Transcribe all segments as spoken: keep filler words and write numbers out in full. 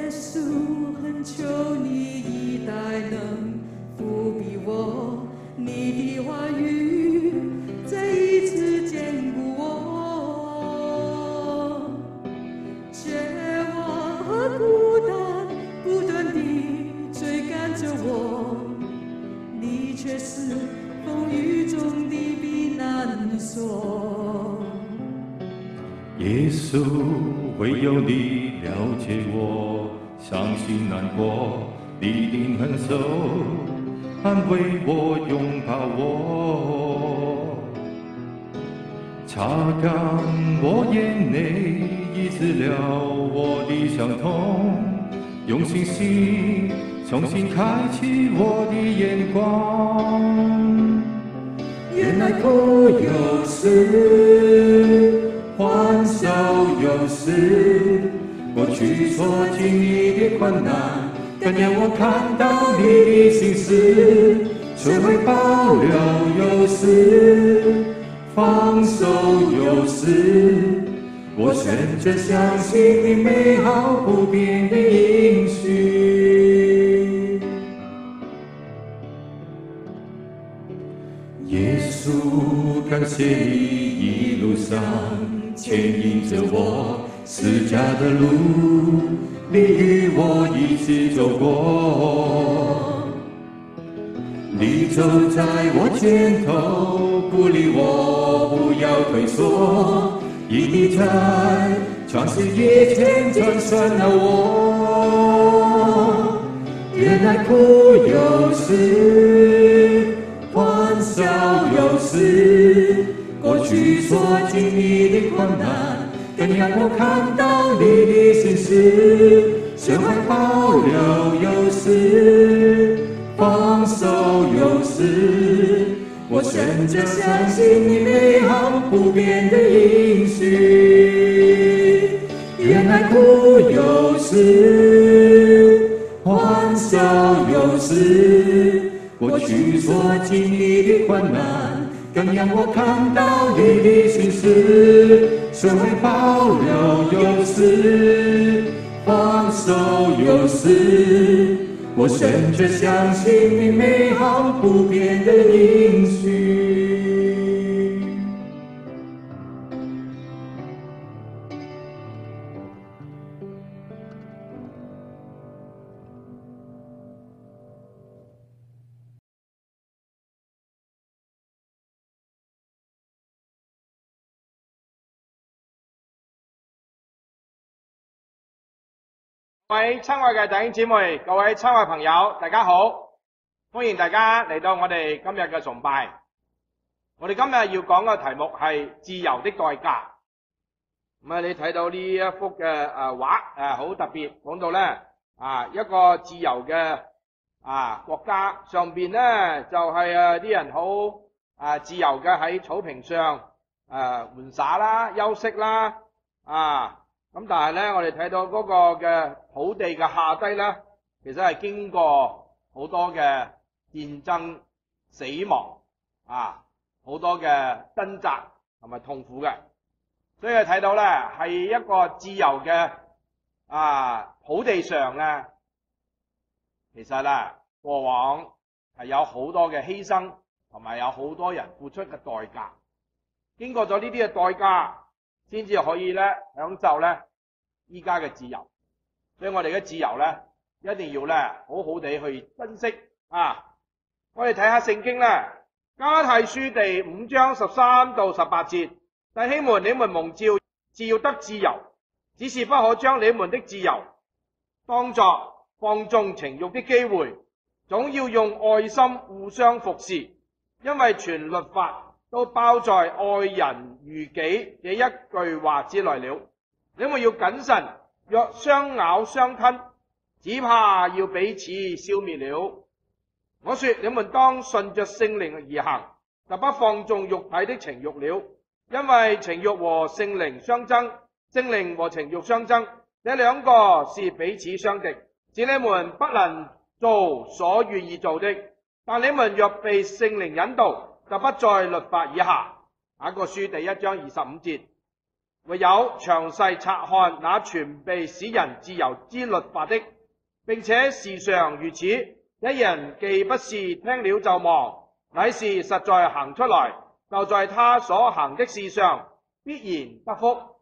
耶稣，恳求你以大能扶庇我，你的话语再一次坚固我。绝望和孤单不断地追赶着我，你却是风雨中的避难所。 耶稣，唯有你了解我伤心难过，你的恩手安慰我，拥抱我，擦干我眼泪，医治了我的伤痛，用信心重新开启我的眼光。 原来苦有时，欢笑有时，过去所经历的困难，更让我看到你的心事。学会保留有时，放手有时，我选择相信你美好不变的应许。耶稣，感谢你一路上牵引着我，十架的路，你与我一起走过。你走在我前头，鼓励我不要退缩，一你在创世界前转身了我。原来苦有时，欢笑有时，过去所经历的困难，更让我看到你的心事。学会保留有时，放手有时，我选择相信你美好不变的应许。原来苦有时，欢笑有时，过去所经历的困难，更让我看到你的心事。学会保留有时，放手有时，我选择相信你美好不变的应许。 各位親愛嘅弟兄姊妹，各位親愛朋友，大家好！歡迎大家嚟到我哋今日嘅崇拜。我哋今日要講嘅題目係自由的代價。咁啊，你睇到呢一幅嘅誒畫誒，好特別，講到咧啊一個自由嘅啊國家，上邊咧就係誒啲人好啊自由嘅喺草坪上誒玩耍啦、休息啦啊。咁但係咧，我哋睇到嗰個嘅土地嘅下低咧，其實係經過好多嘅戰爭、死亡啊，好多嘅掙扎同埋痛苦嘅。所以睇到咧，係一個自由嘅啊土地上咧，其實咧過往係有好多嘅犧牲，同埋有好多人付出嘅代價。經過咗呢啲嘅代價，先至可以咧享受咧依家嘅自由。所以我哋嘅自由咧，一定要咧好好地去珍惜啊！我哋睇下聖經咧，加拉太書第五章十三到十八節，弟兄們，你們蒙召是要得自由，只是不可將你們的自由當作放縱情慾的機會，總要用愛心互相服侍，因為全律法都包在愛人如己這一句話之內了。你們要謹慎，若相咬相吞，只怕要彼此消滅了。我說你們當順着聖靈而行，就不放縱肉體的情慾了，因為情慾和聖靈相爭，聖靈和情慾相爭，這兩個是彼此相敵，使你們不能做所願意做的。但你們若被聖靈引導，就不在律法以下。雅各書第一章二十五節。 唯有詳細察看那全備使人自由之律法的，並且時常如此，一人既不是聽了就忘，乃是實在行出來，就在他所行的事上必然得福。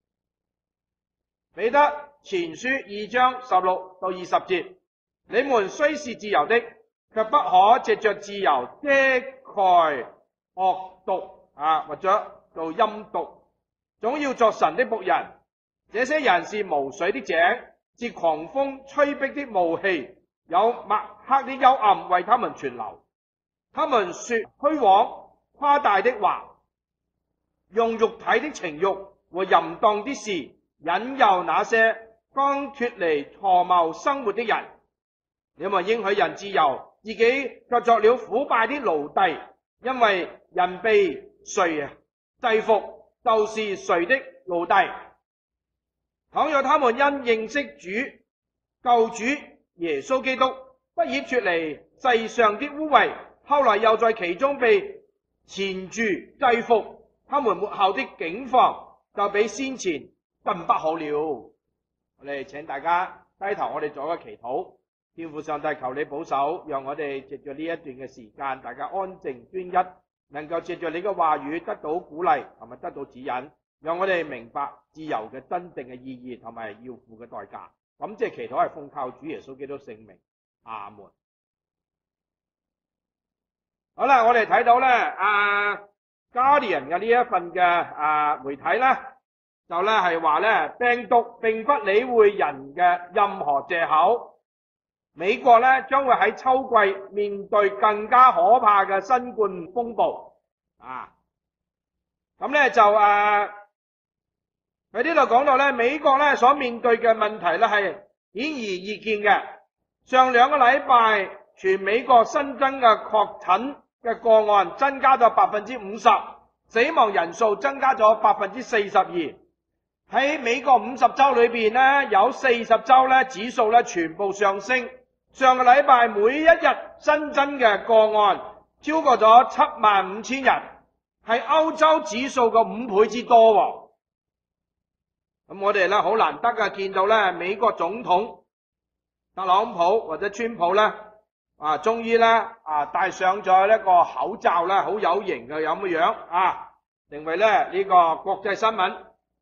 彼得前書二章十六到二十節，你們雖是自由的，卻不可藉着自由遮蓋惡毒啊，或者做陰毒，總要作神的僕人。這些人是無水的井，是狂風吹逼的霧氣，有墨黑的幽暗為他們存留。他們說虛妄誇大的話，用肉體的情欲和淫蕩的事引誘那些剛脱離錯謬生活的人。你們應許人自由，自己卻作了腐敗的奴隸，因為人被誰制服，就是誰的奴隸。倘若他們因認識主救主耶穌基督，不已脱離世上的污穢，後來又在其中被纏住制服，他們末後的境況就比先前更不好了。我哋請大家低頭，我哋做一個祈禱。天父上帝，求你保守，讓我哋藉着呢一段嘅時間，大家安靜專一，能夠藉着你嘅話語得到鼓勵同埋得到指引，讓我哋明白自由嘅真正嘅意義同埋要付嘅代價。咁即係祈禱係奉靠主耶穌基督聖名，阿門。好啦，我哋睇到咧，啊 Guardian 嘅呢一份嘅啊媒體咧，就咧係話咧，病毒並不理會人嘅任何藉口。美國咧將會喺秋季面對更加可怕嘅新冠風暴啊！咁咧就誒喺呢度講到咧，美國咧所面對嘅問題咧係顯而易見嘅。上兩個禮拜，全美國新增嘅確診嘅個案增加咗百分之五十，死亡人數增加咗百分之四十二。喺美國五十州裏邊咧，有四十州咧指數咧全部上升。上個禮拜每一日新增嘅個案超過咗七萬五千人，係歐洲指數嘅五倍之多喎。咁我哋咧好難得嘅見到咧，美國總統特朗普或者川普咧啊，終於咧啊戴上咗一個口罩咧，好有型嘅咁嘅樣啊，成為咧呢個國際新聞。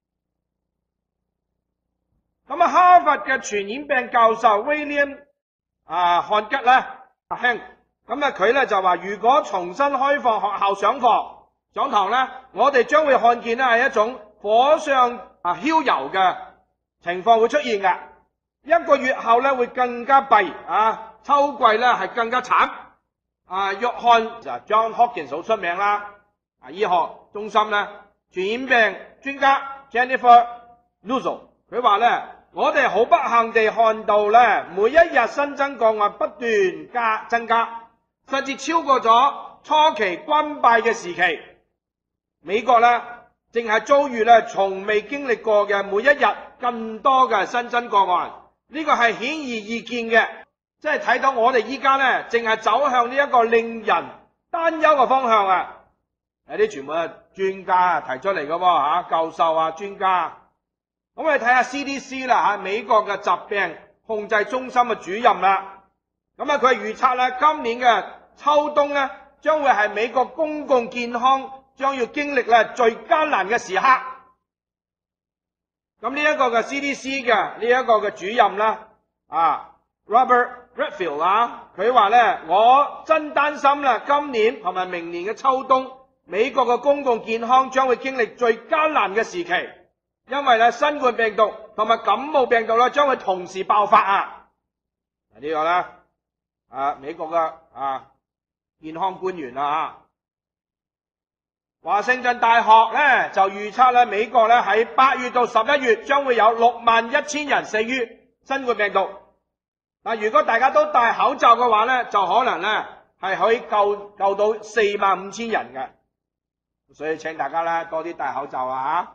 咁啊，哈佛嘅傳染病教授 William 啊，漢吉咧，阿兄，咁啊佢咧就話，如果重新開放學校上課上堂咧，我哋將會看見咧係一種火上啊澆油嘅情況會出現嘅。一個月後咧會更加弊啊，秋季咧係更加慘。啊，約翰就 John Hopkins 好出名啦，啊醫學中心咧傳染病專家 Jennifer Nuzzo 佢話咧，我哋好不幸地看到咧，每一日新增個案不斷加增加，甚至超過咗初期關閉嘅時期。美國咧正係遭遇咧從未經歷過嘅每一日更多嘅新增個案，呢個係顯而易見嘅，即係睇到我哋依家咧正係走向呢一個令人擔憂嘅方向啊！有啲全部係專家提出嚟嘅喎嚇，教授啊專家。咁我哋睇下 C D C 啦嚇，美國嘅疾病控制中心嘅主任啦。咁啊，佢係預測咧今年嘅秋冬咧，將會係美國公共健康將要經歷咧最艱難嘅時刻。咁呢一個嘅 C D C 嘅呢一個嘅主任啦，啊 Robert Redfield 啊，佢話咧，我真擔心啦，今年同埋明年嘅秋冬，美國嘅公共健康將會經歷最艱難嘅時期。因為咧新冠病毒同埋感冒病毒咧將會同時爆發啊！呢個咧啊美國嘅啊健康官員啊，華盛頓大學咧就預測咧美國咧喺八月到十一月將會有六萬一千人死於新冠病毒。但如果大家都戴口罩嘅話咧，就可能咧係可以救救到四萬五千人嘅。所以請大家咧多啲戴口罩啊！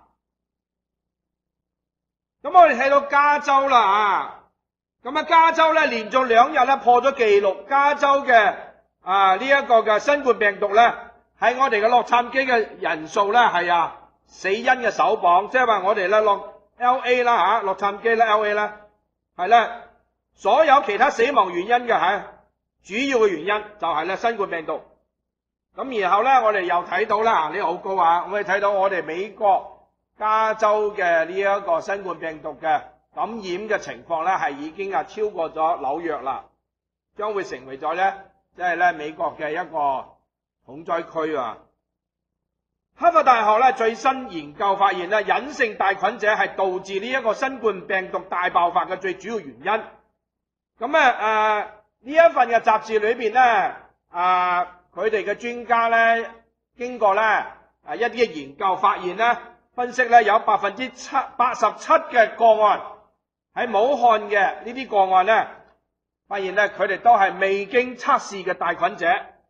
咁我哋睇到加州啦啊，咁啊加州咧連續兩日咧破咗紀錄，加州嘅啊呢一個嘅新冠病毒咧喺我哋嘅洛杉磯嘅人數咧係啊死因嘅首榜，即係話我哋咧落 L A 啦嚇，洛杉磯啦 L A 啦，係咧所有其他死亡原因嘅嚇，主要嘅原因就係咧新冠病毒。咁然後咧我哋又睇到啦，呢個好高啊！我哋睇到我哋美國加州嘅呢一個新冠病毒嘅感染嘅情況咧，係已經啊超過咗紐約啦，將會成為咗咧即係咧美國嘅一個重災區啊！哈佛大學咧最新研究發現咧，隱性帶菌者係導致呢一個新冠病毒大爆發嘅最主要原因。咁啊誒呢一份嘅雜誌裏邊咧啊佢哋嘅專家咧經過咧啊一啲嘅研究發現咧，分析咧有百分之七八十七嘅個案喺武漢嘅呢啲個案咧，發現咧佢哋都係未經測試嘅帶菌者。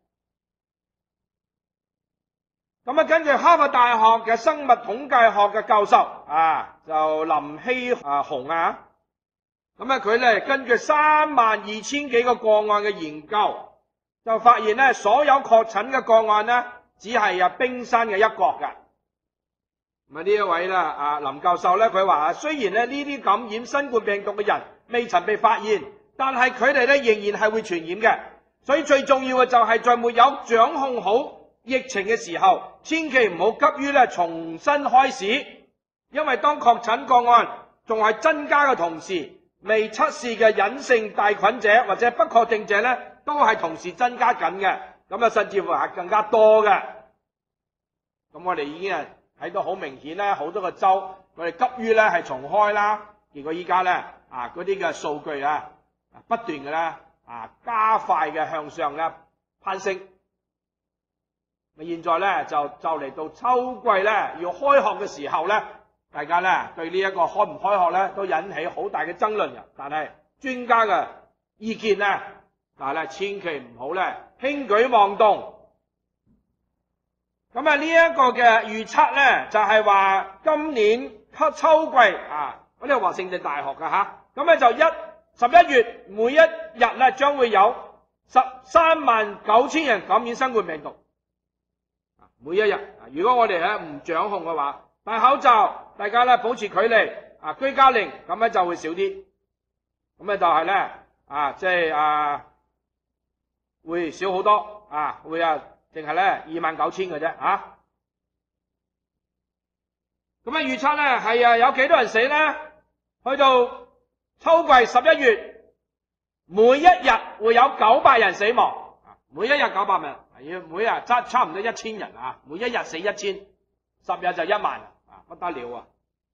咁啊，根據哈佛大學嘅生物統計學嘅教授啊，就林希啊雄啊，咁啊佢咧根據三萬二千幾個個案嘅研究，就發現咧所有確診嘅個案咧，只係啊冰山嘅一角㗎。咁啊呢一位啦啊林教授咧，佢話啊，雖然咧呢啲感染新冠病毒嘅人未曾被發現，但係佢哋咧仍然係會傳染嘅。所以最重要嘅就係在沒有掌控好疫情嘅時候，千祈唔好急於咧重新開始，因為當確診個案仲係增加嘅同時，未測試嘅隱性帶菌者或者不確定者咧，都係同時增加緊嘅，咁啊甚至乎係更加多嘅。咁我哋已經係睇到好明顯啦，好多個州我哋急於咧係重開啦，結果依家咧啊嗰啲嘅數據啊不斷嘅咧啊加快嘅向上嘅攀升。現在咧就就嚟到秋季咧要開學嘅時候咧，大家咧對呢一個開唔開學咧都引起好大嘅爭論嘅。但係專家嘅意見咧，但係咧千祈唔好咧輕舉妄動。咁啊呢一個嘅預測咧就係話今年秋季啊，我呢個華盛頓大學嘅吓，咁咧就一十一月每一日咧將會有十三萬九千人感染新冠病毒。每一日，如果我哋咧唔掌控嘅話，戴口罩，大家咧保持距離，啊居家令，咁咧就會少啲。咁咧就係咧，啊即係啊會少好多，啊會啊淨係咧二萬九千嘅啫，啊。咁啊預測咧係啊有幾多人死咧？去到秋季十一月，每一日會有九百人死亡，每一日九百人。要每日差差唔多一千人啊，每一日死一千，十日就一萬啊，不得了啊！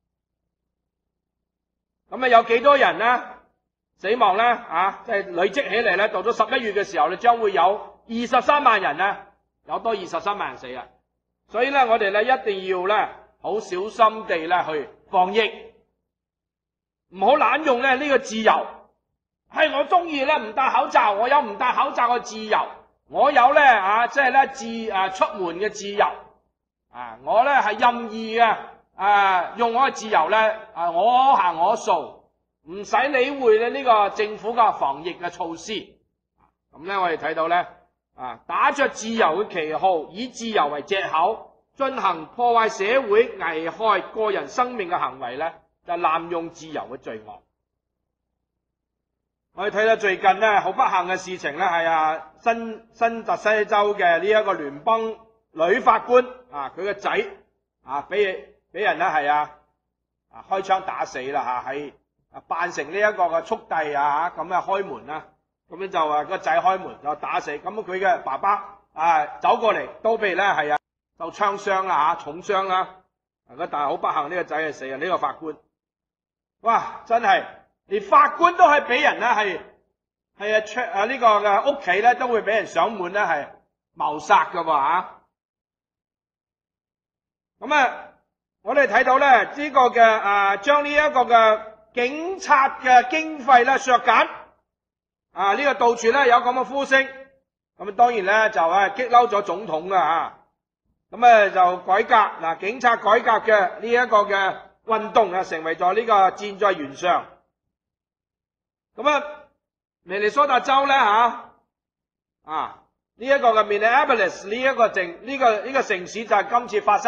咁啊有幾多人咧死亡咧？啊，即係累積起嚟咧，到咗十一月嘅時候咧，將會有二十三萬人咧，有多二十三萬人死啊！所以咧，我哋咧一定要咧好小心地咧去防疫，唔好濫用咧呢個自由。係我中意咧唔戴口罩，我有唔戴口罩嘅自由。我有咧啊，即係咧自誒出門嘅自由啊！我咧係任意嘅啊，用我嘅自由咧啊，我行我素，唔使理會咧呢個政府嘅防疫嘅措施。咁咧，我哋睇到咧啊，打着自由嘅旗號，以自由為藉口，進行破壞社會、危害個人生命嘅行為咧，就係濫用自由嘅罪惡。我哋睇到最近咧好不幸嘅事情咧，係啊新新澤西州嘅呢一個聯邦女法官啊，佢個仔啊俾俾人咧係啊啊開槍打死啦吓，係啊扮成呢一個嘅速遞啊咁啊開門啦，咁樣就啊個仔開門就打死，咁佢嘅爸爸啊走過嚟都被咧係啊受槍傷啦吓，重傷啦，但係好不幸呢個仔係死啊，呢個法官，哇真係〜連法官都係俾人咧係係啊出啊呢個嘅屋企咧都會俾人上門咧係謀殺噶喎吓。咁啊，我哋睇到咧呢個嘅啊將呢一個嘅警察嘅經費咧削減啊呢個到處咧有咁嘅呼聲，咁啊當然咧就係激嬲咗總統啦吓。咁啊就改革嗱警察改革嘅呢一個嘅運動啊，成為咗呢個箭在弦上。咁啊，明尼蘇達州咧吓，啊呢一個嘅 Minneapolis 呢一個城呢個呢個城市就係今次發生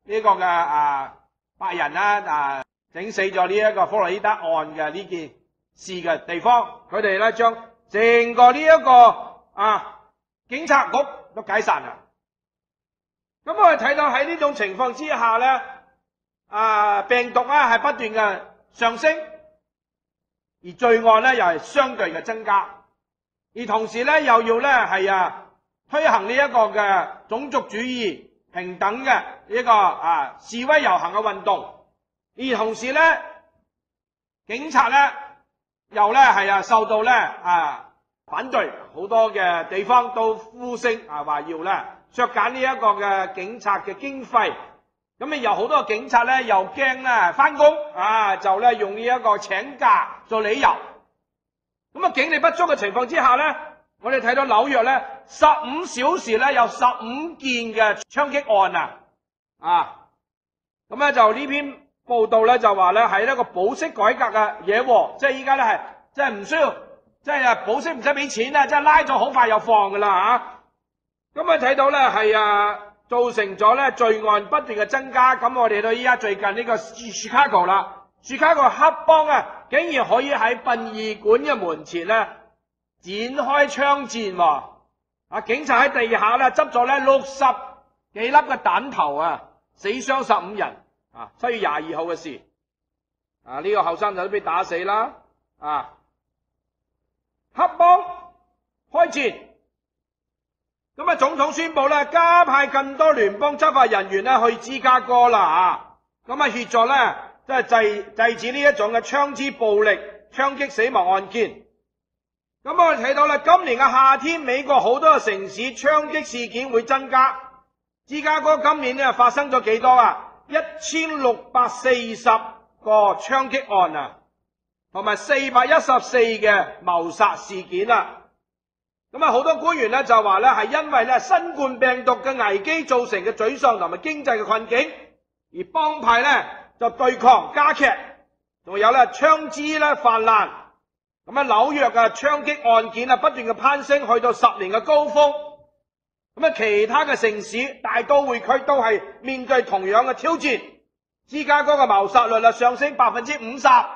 呢個嘅啊白人啦啊整死咗呢一個科洛伊德案嘅呢件事嘅地方，佢哋咧將整個呢一個啊警察局都解散啦。咁我哋睇到喺呢種情況之下咧，啊病毒咧係不斷嘅上升，而罪案咧又係相對嘅增加，而同時咧又要咧係啊推行呢一個嘅種族主義平等嘅呢一個啊示威遊行嘅運動，而同時咧警察咧又咧係啊受到咧啊反對，好多嘅地方都呼聲啊話要咧削減呢一個嘅警察嘅經費，咁啊有好多警察咧又驚咧翻工啊，就咧用呢一個請假做理由，咁啊警力不足嘅情況之下咧，我哋睇到紐約咧十五小時咧有十五件嘅槍擊案啊，啊，咁咧就呢篇報道咧就話咧係一個保釋改革嘅嘢喎，即係依家咧係即係唔需要，即係啊保釋唔使俾錢啊，即係拉咗好快又放噶啦嚇。咁啊睇到咧係啊造成咗咧罪案不斷嘅增加，咁我哋到依家最近呢個 Chicago 啦 ，Chicago 黑幫啊竟然可以喺殯儀館嘅門前咧展開槍戰喎，啊警察喺地下咧執咗咧六十幾粒嘅彈頭啊，死傷十五人啊，七月廿二號嘅事，啊呢、這個後生仔都俾打死啦，啊黑幫開戰。咁啊，總統宣布咧，加派更多聯邦執法人員咧去芝加哥啦啊！咁啊，協助咧即係制制止呢一種嘅槍支暴力、槍擊死亡案件。咁我哋睇到咧，今年嘅夏天，美國好多嘅城市槍擊事件會增加。芝加哥今年咧發生咗幾多啊？一千六百四十個槍擊案啊，同埋四百一十四嘅謀殺事件啊！咁啊，好多官員咧就話咧係因為咧新冠病毒嘅危機造成嘅沮喪同埋經濟嘅困境，而幫派咧就對抗加劇，仲有咧槍支咧泛濫。咁啊，紐約嘅槍擊案件啊不斷嘅攀升，去到十年嘅高峰。咁啊，其他嘅城市大都會區都係面對同樣嘅挑戰。芝加哥嘅謀殺率啊上升百分之五十。咁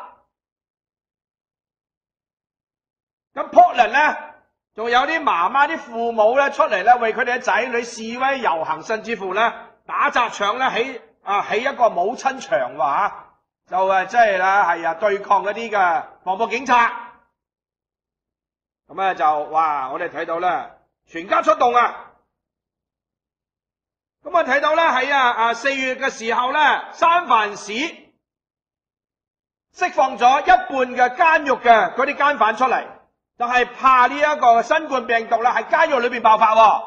Portland 咧？仲有啲媽媽、啲父母咧出嚟咧，為佢哋嘅仔女示威遊行，甚至乎咧打砸搶咧起啊起一個母親牆喎嚇，就誒即係啦係啊對抗嗰啲嘅防暴警察。咁咧就哇，我哋睇到咧全家出動啊！咁啊睇到咧喺啊啊四月嘅時候咧，三藩市釋放咗一半嘅監獄嘅嗰啲監犯出嚟。就係怕呢一個新冠病毒啦，喺監獄裏邊爆發喎。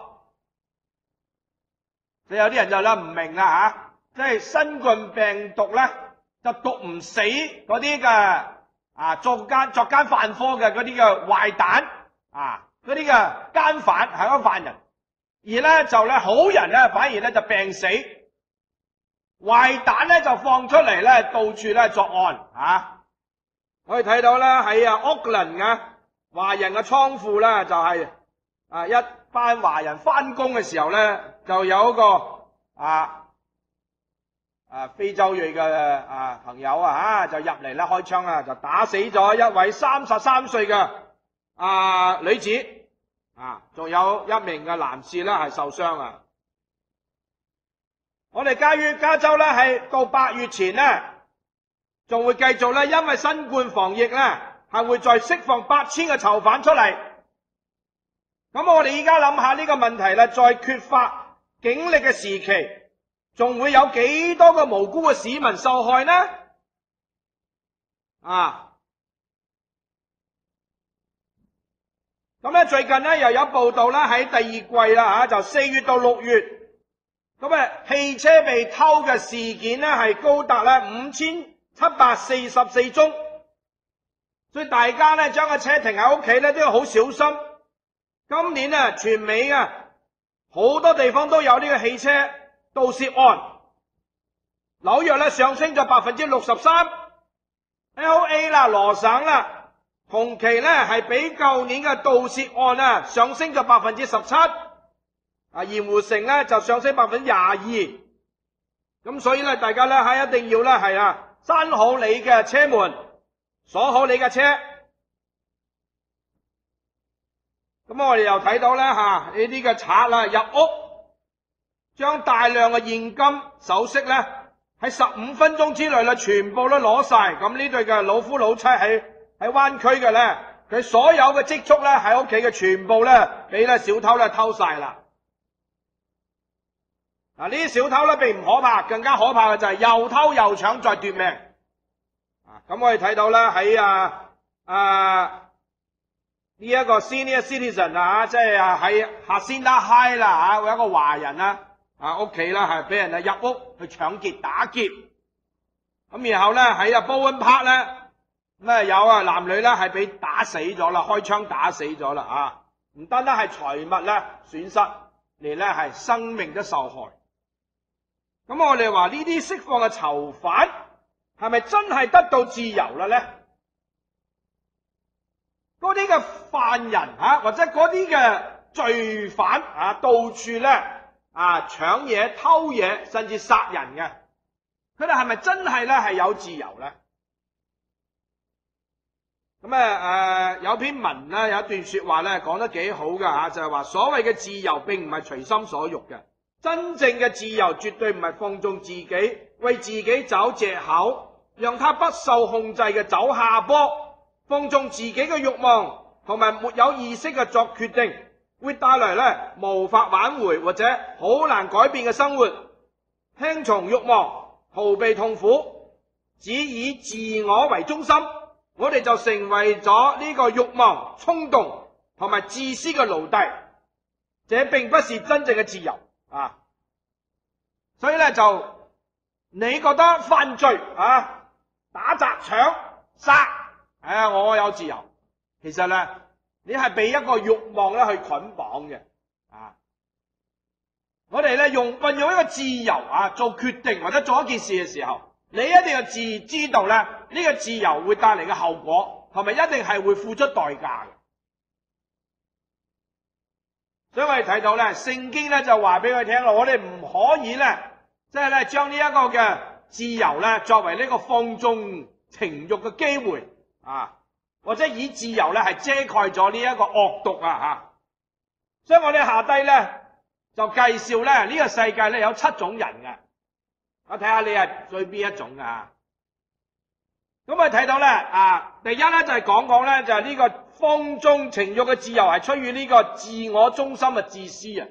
你有啲人就啦唔明啦嚇，即係新冠病毒咧就毒唔死嗰啲嘅啊作奸作奸犯科嘅嗰啲嘅壞蛋啊，嗰啲嘅奸犯係嗰個犯人，而咧就咧好人咧反而咧就病死，壞蛋咧就放出嚟咧到處咧作案啊！我哋睇到咧喺啊 Oakland 啊。華人嘅倉庫咧就係、是、啊一班華人翻工嘅時候咧，就有一個啊啊非洲裔嘅啊朋友啊就入嚟咧開槍啊，就打死咗一位三十三歲嘅啊女子啊，仲有一名嘅男士咧係受傷啊。我哋加於加州咧係到八月前咧，仲會繼續咧，因為新冠防疫咧。係會再釋放八千個囚犯出嚟，咁我哋依家諗下呢個問題啦，再缺乏警力嘅時期，仲會有幾多個無辜嘅市民受害呢？啊！咁咧最近咧又有報道啦，喺第二季啦吓，就四月到六月，咁啊汽車被偷嘅事件咧係高達咧五千七百四十四宗。所以大家咧將個車停喺屋企咧都要好小心。今年啊，全美啊好多地方都有呢個汽車盜竊案。紐約咧上升咗百分之六十三 ，L A 啦羅省啦同期咧係比舊年嘅盜竊案啊上升咗百分之十七。啊鹽湖城咧就上升百分之廿二。 咁所以咧，大家咧係一定要咧係啊，閂好你嘅車門，鎖好你嘅車。咁我哋又睇到咧吓，呢啲嘅賊啦入屋，將大量嘅現金首飾咧喺十五分鐘之內咧全部都攞晒。咁呢對嘅老夫老妻喺喺灣區嘅咧，佢所有嘅積蓄咧喺屋企嘅全部咧俾咧小偷咧偷晒啦。嗱，呢啲小偷咧並唔可怕，更加可怕嘅就係又偷又搶再奪命。啊，咁我哋睇到咧喺啊啊呢一個 senior citizen 啊，即係啊喺 Hacienda High 啦嚇，有一個華人啦啊屋企啦係俾人啊入屋去搶劫打劫。咁然後咧喺啊 Bowen Park 咧咁啊有啊男女咧係俾打死咗啦，開槍打死咗啦啊！唔單單係財物咧損失，嚟咧係生命都受害。咁我哋話呢啲釋放嘅囚犯係咪真係得到自由啦咧？嗰啲嘅犯人啊，或者嗰啲嘅罪犯啊，到處咧啊搶嘢、偷嘢，甚至殺人嘅，佢哋係咪真係咧係有自由咧？咁啊誒有篇文咧有一段說話咧講得幾好噶吓，就係話所謂嘅自由並唔係隨心所欲嘅。真正嘅自由絕對唔係放縱自己，為自己找藉口，讓他不受控制嘅走下坡，放縱自己嘅慾望，同埋沒有意識嘅作決定，會帶來咧無法挽回或者好難改變嘅生活。聽從慾望，逃避痛苦，只以自我為中心，我哋就成為咗呢個慾望、衝動同埋自私嘅奴隸。這並不是真正嘅自由。啊，所以咧就你覺得犯罪啊，打砸搶殺，哎呀我有自由，其實咧你係被一個慾望咧去捆綁嘅啊。我哋咧用運用一個自由啊做決定或者做一件事嘅時候，你一定要自知道咧呢個自由會帶嚟嘅後果，同埋一定係會付出代價嘅。所以我哋睇到咧，聖經咧就話俾佢聽咯，我哋唔可以咧，即係咧將呢一個嘅自由咧作為呢個放縱情慾嘅機會啊，或者以自由咧係遮蓋咗呢一個惡毒啊吓。所以我哋下低咧就介紹咧呢個世界咧有七種人嘅，我睇下你係對邊一種噶。咁我哋睇到咧啊，第一咧就係講講咧就係呢個放縱情慾嘅自由係出於呢個自我中心嘅自私啊。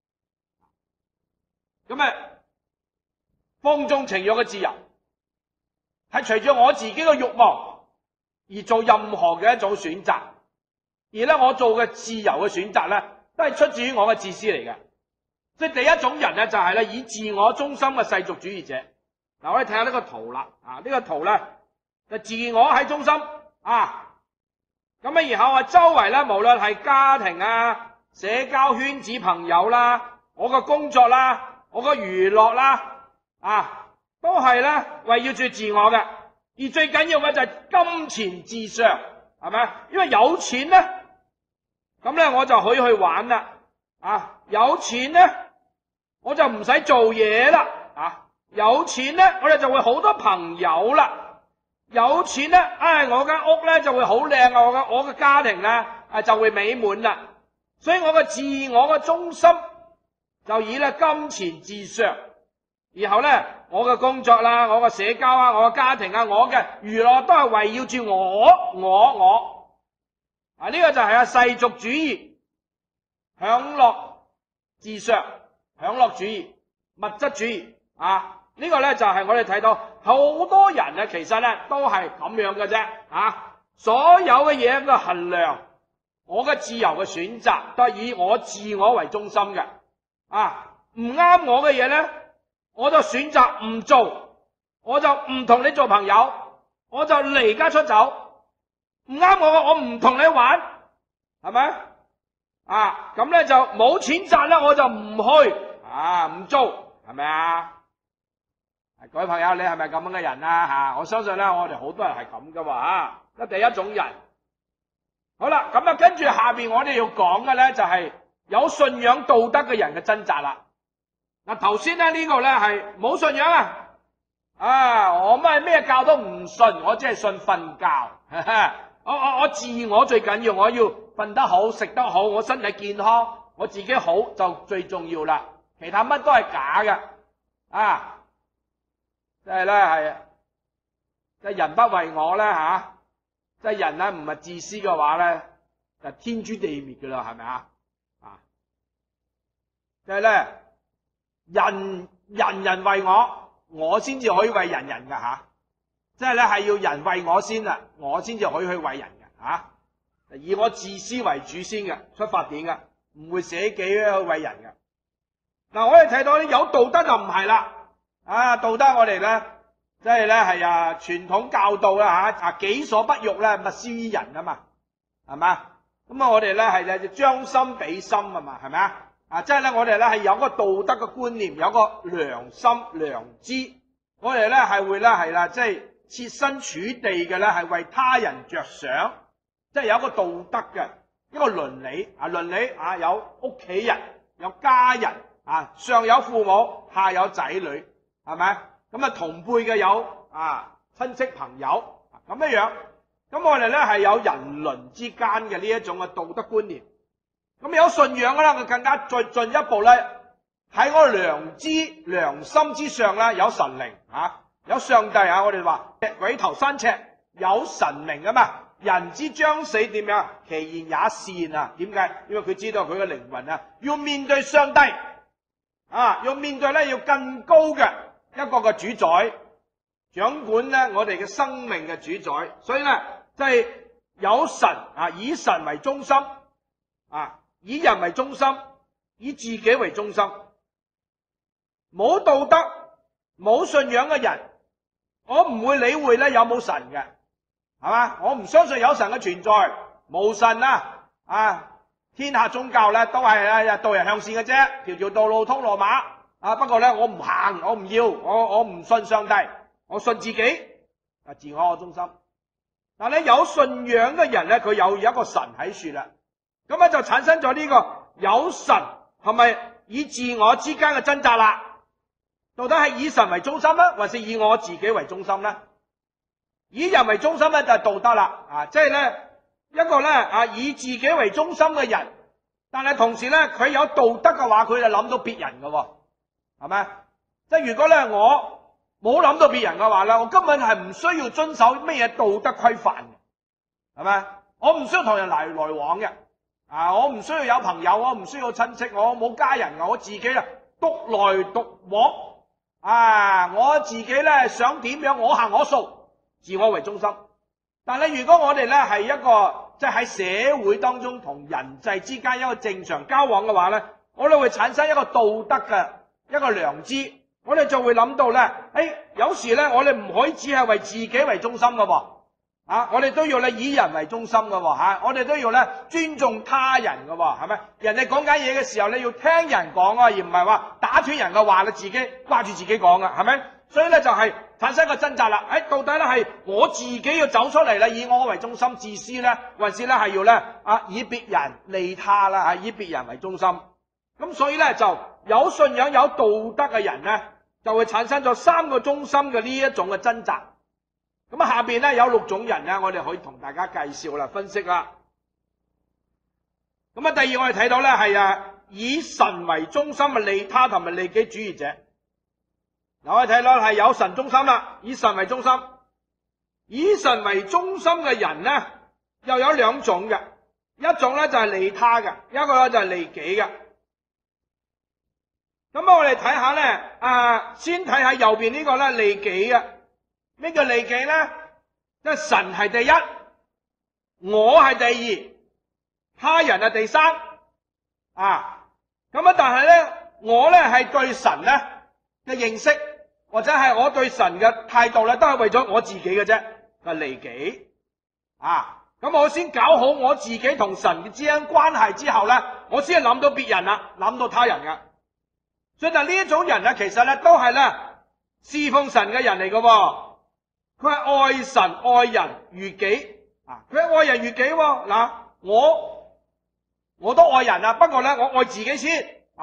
咁啊，放縱情慾嘅自由係隨住我自己嘅慾望而做任何嘅一種選擇，而咧我做嘅自由嘅選擇咧都係出自於我嘅自私嚟嘅。即係第一種人咧就係咧以自我中心嘅世俗主義者。嗱，我哋睇下呢個圖啦，啊呢個圖咧就自我喺中心啊。咁啊，然後啊，周圍咧，無論係家庭啊、社交圈子、朋友啦、我嘅工作啦、我嘅娛樂啦，啊，都係咧圍繞住自我嘅。而最緊要嘅就係金錢至上，係咪？因為有錢咧，咁咧我就可以去玩啦。啊，有錢咧，我就唔使做嘢啦。啊，有錢咧，我哋就會好多朋友啦。有錢咧，唉，我間屋咧就會好靚啊！我嘅我嘅家庭咧，啊就會美滿啦。所以我嘅自我嘅中心就以咧金錢至上，然後咧我嘅工作啦、我嘅社交啊、我嘅家庭啊、我嘅娛樂都係圍繞住我、我、我。啊，呢個就係啊世俗主義、享樂至上、享樂主義、物質主義啊。呢個咧就係我哋睇到好多人啊，其實咧都係咁樣嘅啫啊！所有嘅嘢嘅衡量，我嘅自由嘅選擇都係以我自我為中心嘅啊！唔啱我嘅嘢咧，我就選擇唔做，我就唔同你做朋友，我就離家出走。唔啱我嘅，我唔同你玩，係咪啊？咁咧就冇錢賺啦，我就唔去啊，唔做，係咪啊？各位朋友，你係咪咁樣嘅人啊？吓，我相信咧，我哋好多人係咁噶嘛。吓，第一種人。好啦，咁啊，跟住下邊我哋要講嘅咧，就係有信仰道德嘅人嘅掙扎啦。 嗱，頭先咧呢個咧係冇信仰啊！啊，我咩咩教都唔信，我只係信瞓覺。我我我自我最緊要，我要瞓得好，食得好，我身體健康，我自己好就最重要啦。其他乜都係假嘅。啊，即係咧係，即係人不為我咧吓，即係人咧唔係自私嘅話咧，就天誅地滅噶啦，係咪啊？啊，即係咧人人人為我，我先至可以為人人噶吓，即係咧係要人為我先啦，我先至可以去為人嘅吓，以我自私為主先嘅出發點嘅，唔會捨己去為人嘅。嗱，我哋睇到有道德就唔係啦，啊，道德我哋咧，即係咧係啊傳統教導啦吓，啊己所不欲咧，勿施於人啊嘛，係嘛？咁啊，我哋咧係咧將心比心啊嘛，係咪啊？啊，即係咧我哋咧係有個道德嘅觀念，有個良心良知，我哋咧係會咧係啦，即係設身處地嘅咧係為他人着想，即係有一個道德嘅一個倫理啊，倫理啊有屋企人，有家人。啊，上有父母，下有仔女，係咪？咁啊，同輩嘅有啊親戚朋友，咁樣樣。咁我哋咧係有人倫之間嘅呢一種嘅道德觀念。咁有信仰嘅啦，佢更加再進一步咧，喺我良知良心之上咧，有神靈啊，有上帝啊。我哋話鬼頭三尺有神明啊嘛。人之將死點樣？其言也善啊。點解？因為佢知道佢嘅靈魂啊，要面對上帝。啊，要面對咧，要更高嘅一個嘅主宰，掌管咧我哋嘅生命嘅主宰。所以咧，即係有神啊，以神為中心，啊，以人為中心，以自己為中心。冇道德、冇信仰嘅人，我唔會理會咧有冇神嘅，係嘛？我唔相信有神嘅存在，無神啊，啊！天下宗教咧都係啊導人向善嘅啫，條條道路通羅馬啊！不過咧我唔行，我唔要，我我唔信上帝，我信自己啊，自我嘅中心。但係咧有信仰嘅人咧，佢有一個神喺處啦，咁咧就產生咗呢個有神係咪以自我之間嘅掙扎啦？到底係以神為中心咧，還是以我自己為中心咧？以人為中心咧就係道德啦，啊，即係咧。一個咧啊，以自己為中心嘅人，但係同時咧佢有道德嘅話，佢就諗到別人嘅，係咪？即係如果咧我冇諗到別人嘅話咧，我根本係唔需要遵守咩嘢道德規範嘅，係咪？我唔需要同人來來往嘅，啊，我唔需要有朋友，我唔需要親戚，我冇家人，我自己啊獨來獨往，啊，我自己咧想點樣我行我素，自我為中心。但係如果我哋咧係一個即係喺社會當中同人際之間一個正常交往嘅話咧，我哋會產生一個道德嘅一個良知，我哋就會諗到咧，誒，有時咧我哋唔可以只係為自己為中心嘅喎，啊，我哋都要咧以人為中心嘅喎，吓，我哋都要咧尊重他人嘅喎，係咪？人哋講緊嘢嘅時候咧要聽人講啊，而唔係話打斷人嘅話，你自己掛住自己講啊，係咪？所以咧就係產生一個掙扎啦，誒，到底咧係我自己要走出嚟咧，以我為中心自私咧，還是咧係要咧啊以別人利他啦，啊以別人為中心。咁所以咧就有信仰有道德嘅人咧，就會產生咗三個中心嘅呢一種嘅掙扎。咁啊下邊咧有六種人咧，我哋可以同大家介紹啦，分析啦。咁啊第二我哋睇到咧係啊以神為中心嘅利他同埋利己主義者。嗱，我哋睇到係有神中心啦，以神為中心。以神為中心嘅人咧，又有兩種嘅，一種咧就係利他嘅，一個咧就係利己嘅。咁我哋睇下咧，啊，先睇下右邊呢個咧利己嘅。咩叫利己咧？即係神係第一，我係第二，他人係第三。啊，咁啊，但係咧，我咧係對神咧嘅認識，或者係我對神嘅態度咧，都係為咗我自己嘅啫，係利己。啊，咁我先搞好我自己同神之間關係之後咧，我先係諗到別人啦，諗到他人噶。所以但呢一種人咧，其實咧都係咧侍奉神嘅人嚟噶。佢係愛神愛人如己啊！佢係愛人如己喎。嗱，我我都愛人啊，不過咧我愛自己先啊！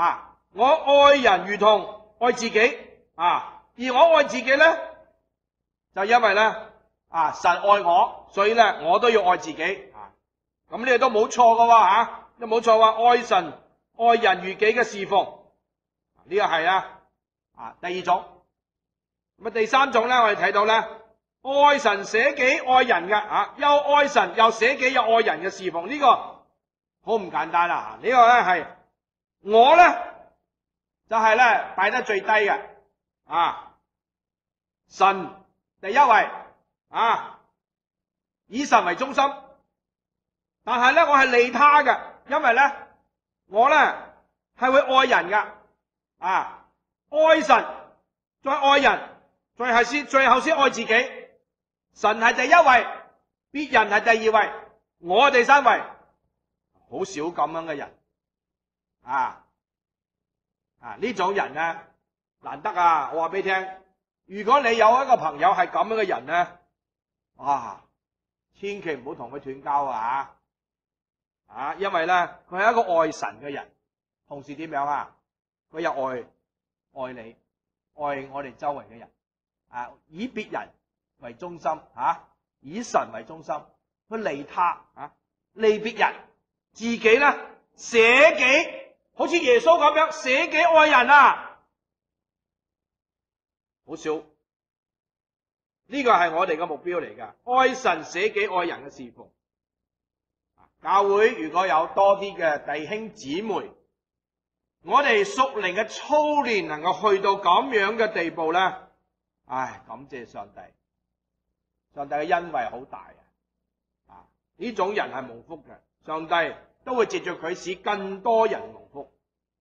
我愛人如同愛自己啊，而我愛自己咧，就因為咧啊神愛我，所以咧我都要愛自己啊。咁呢個都冇錯噶喎吓，都冇錯喎。愛神愛人如己嘅侍奉，呢個係啊啊第二種。咁啊第三種咧，我哋睇到咧，愛神捨己愛人嘅啊，又愛神又捨己又愛人嘅侍奉，呢個好唔簡單啦。呢個咧係我咧就係咧擺得最低嘅啊，神第一位啊，以神為中心。但係咧，我係利他嘅，因為咧，我咧係會愛人噶，啊，愛神，再愛人，最後先，最後先愛自己。神係第一位，別人係第二位，我第三位，好少咁樣嘅人，啊，啊呢種人咧難得啊！我話俾你聽，如果你有一個朋友係咁樣嘅人咧，哇，千祈唔好同佢斷交啊！啊，因為咧佢係一個愛神嘅人，同時點樣啊？佢又愛愛你，愛我哋周圍嘅人，啊，以別人為中心，啊，以神為中心，去利他，啊，利別人，自己咧捨己，好似耶穌咁樣捨己愛人啊，好少。呢個係我哋嘅目標嚟噶，愛神捨己愛人嘅侍奉。教會如果有多啲嘅弟兄姊妹，我哋屬靈嘅操練能夠去到咁樣嘅地步咧，唉，感謝上帝，上帝嘅恩惠好大啊！啊，呢種人係蒙福嘅，上帝都會藉住佢使更多人蒙福。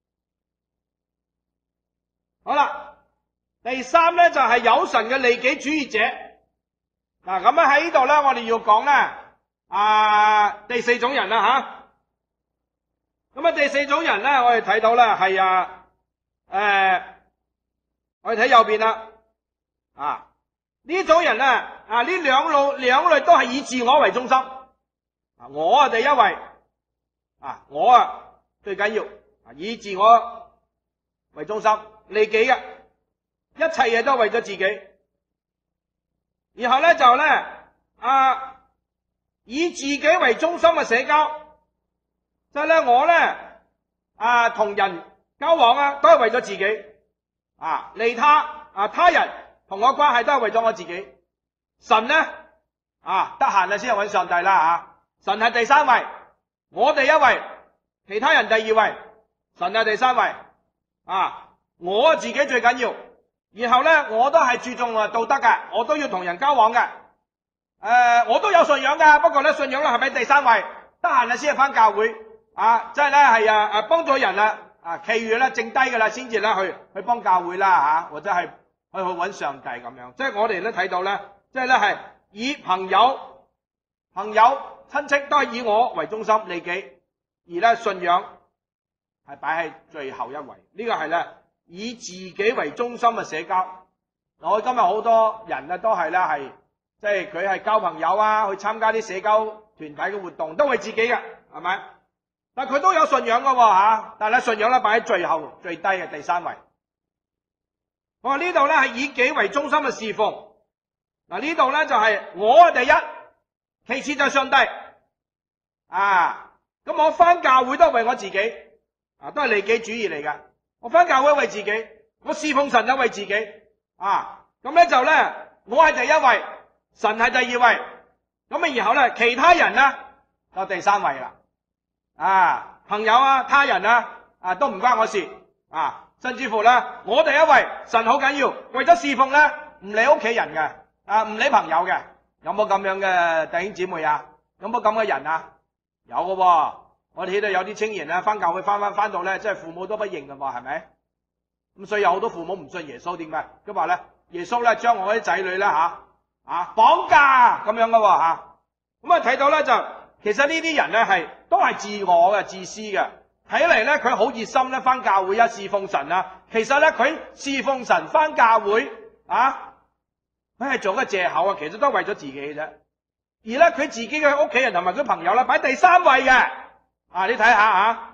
好啦，第三咧就係有神嘅利己主義者。嗱，咁樣喺呢度咧，我哋要講咧。啊，第四種人啦吓，咁啊第四種人咧，我哋睇到咧係啊，誒、呃，我哋睇右邊啦，啊呢種人咧，啊呢兩路兩類都係以自我為中心，啊我啊第一位，啊我啊最緊要，啊以自我為中心，利己嘅，一切嘢都為咗自己，然後咧就咧啊。以自己為中心嘅社交，即係咧我咧啊同人交往啊都係為咗自己啊，利他啊他人同我關係都係為咗我自己。神咧啊得閒啊先係揾上帝啦啊，神係第三位，我第一位，其他人第二位，神係第三位啊，我自己最緊要，然後咧我都係注重啊道德嘅，我都要同人交往嘅。誒、呃，我都有信仰噶，不過咧信仰咧係咪第三位？得閒啊先係翻教會啊，即係咧係啊誒幫咗人啦，啊，其餘咧剩低噶啦，先至咧去去幫教會啦吓，或者係去去揾上帝咁樣。即係我哋咧睇到咧，即係咧係以朋友、朋友、親戚都係以我為中心利己，而咧信仰係擺喺最後一位。呢、這個係咧以自己為中心嘅社交。我今日好多人咧都係咧係。即係佢係交朋友啊，去參加啲社交團體嘅活動，都係自己嘅，係咪？但係佢都有信仰噶喎吓，但係咧信仰咧擺喺最後最低嘅第三位。我話呢度咧係以己為中心嘅侍奉。嗱呢度咧就係我係第一，其次就係上帝。啊，咁我翻教會都係為我自己，啊都係利己主義嚟噶。我翻教會為自己，我侍奉神都為自己。啊，咁咧就咧我係第一位。神係第二位，咁啊然後咧，其他人咧就第三位啦。啊，朋友啊，他人啊，啊都唔關我事。啊，甚至乎咧，我第一位，神好緊要，為咗侍奉咧，唔理屋企人嘅，啊唔理朋友嘅，有冇咁樣嘅弟兄姊妹啊？有冇咁嘅人啊？有嘅喎，我哋睇到有啲青年咧，翻教會翻翻翻到咧，即係父母都不認嘅喎，係咪？咁所以有好多父母唔信耶穌，點解？佢話咧，耶穌咧將我啲仔女咧吓。啊，綁架咁樣噶喎吓，咁啊睇到咧就，其實呢啲人咧係都係自我嘅、自私嘅。睇嚟咧佢好熱心咧翻教會啊，侍奉神啊。其實咧佢侍奉神翻教會啊，佢係做個借口啊，其實都係為咗自己嘅啫。而咧佢自己嘅屋企人同埋佢朋友咧擺第三位嘅。啊，你睇下吓，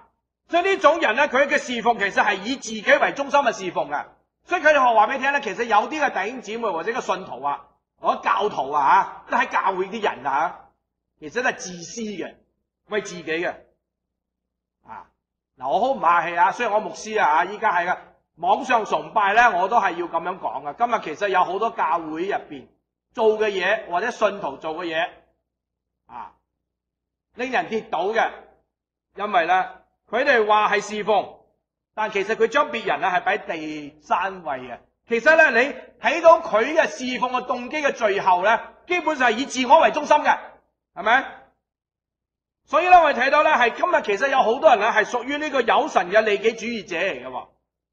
所以呢種人咧，佢嘅侍奉其實係以自己為中心嘅侍奉嘅。所以佢哋學話俾你聽咧，其實有啲嘅弟兄姊妹或者個信徒啊，或者教徒啊，都喺教會啲人啊，其實都係自私嘅，為自己嘅。啊，嗱，我好唔客氣啊，雖然我牧師啊，依家係嘅網上崇拜咧，我都係要咁樣講嘅。今日其實有好多教會入邊做嘅嘢，或者信徒做嘅嘢，啊，令人跌倒嘅，因為咧佢哋話係侍奉。但其實佢將別人咧係擺第三位嘅。其實咧，你睇到佢嘅侍奉嘅動機嘅最後咧，基本上係以自我為中心嘅，係咪？所以咧，我哋睇到咧，係今日其實有好多人咧係屬於呢個有神嘅利己主義者嚟嘅。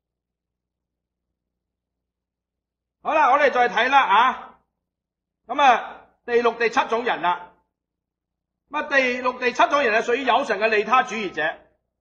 好啦，我哋再睇啦啊，咁啊第六、第七種人啦。咁啊第六、第七種人係屬於有神嘅利他主義者。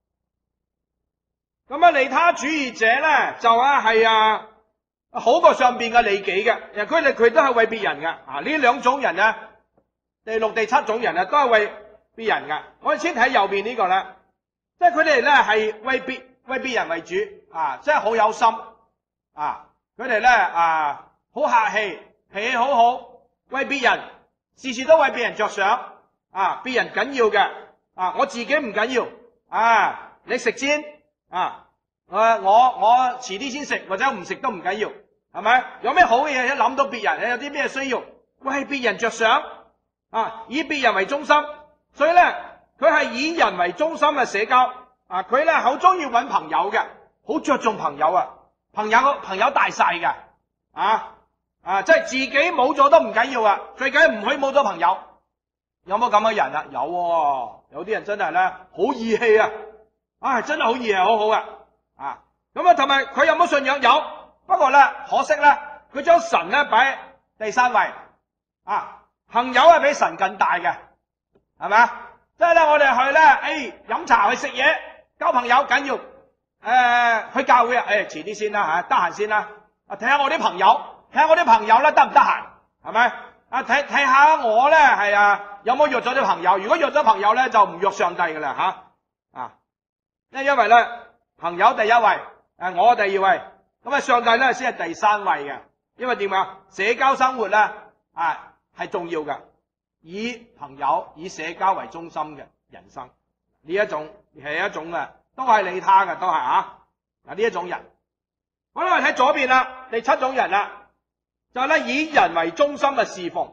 咁啊，利他主義者咧就啊係啊好過上邊嘅利己嘅，其實佢哋佢都係為別人嘅。啊，呢兩種人咧，第六、第七種人啊，都係為別人嘅。我哋先睇右邊呢個咧，即係佢哋咧係為別為別人為主啊，即係好有心啊，佢哋咧啊好客氣，脾氣好好，為別人事事都為別人着想啊，別人緊要嘅啊，我自己唔緊要啊，你食先。啊！我我遲啲先食，或者唔食都唔緊要，係咪？有咩好嘅嘢一諗到別人，有啲咩需要，為別人着想，啊，以別人為中心，所以咧，佢係以人為中心嘅社交，啊，佢咧好中意揾朋友嘅，好着重朋友啊，朋友朋友大晒嘅，啊啊，即係自己冇咗都唔緊要啊，最緊要唔可以冇咗朋友。有冇咁嘅人啊？有喎，有啲人真係咧好義氣啊！啊，真係好義氣，好好啊！啊，咁啊，同埋佢有冇信仰？有，不過咧，可惜咧，佢將神咧擺第三位。啊，朋友係比神更大嘅，係咪啊？即係咧，我哋去咧，誒、哎，飲茶去食嘢，交朋友緊要。誒、呃，去教會啊，誒、哎，遲啲先啦吓，得閒先啦。啊，睇下我啲朋友，睇下我啲朋友咧得唔得閒，係咪？啊，睇睇下我咧係啊，有冇約咗啲朋友？如果約咗朋友咧，就唔約上帝噶啦吓。啊。因為咧，朋友第一位，誒，我第二位，咁啊，上帝咧先係第三位嘅。因為點啊？社交生活咧，啊，係重要嘅，以朋友、以社交為中心嘅人生，呢一種係一種嘅，都係利他嘅，都係啊。嗱，呢一種人，好啦，我哋睇左邊啦，第七種人啦，就係咧以人為中心嘅侍奉。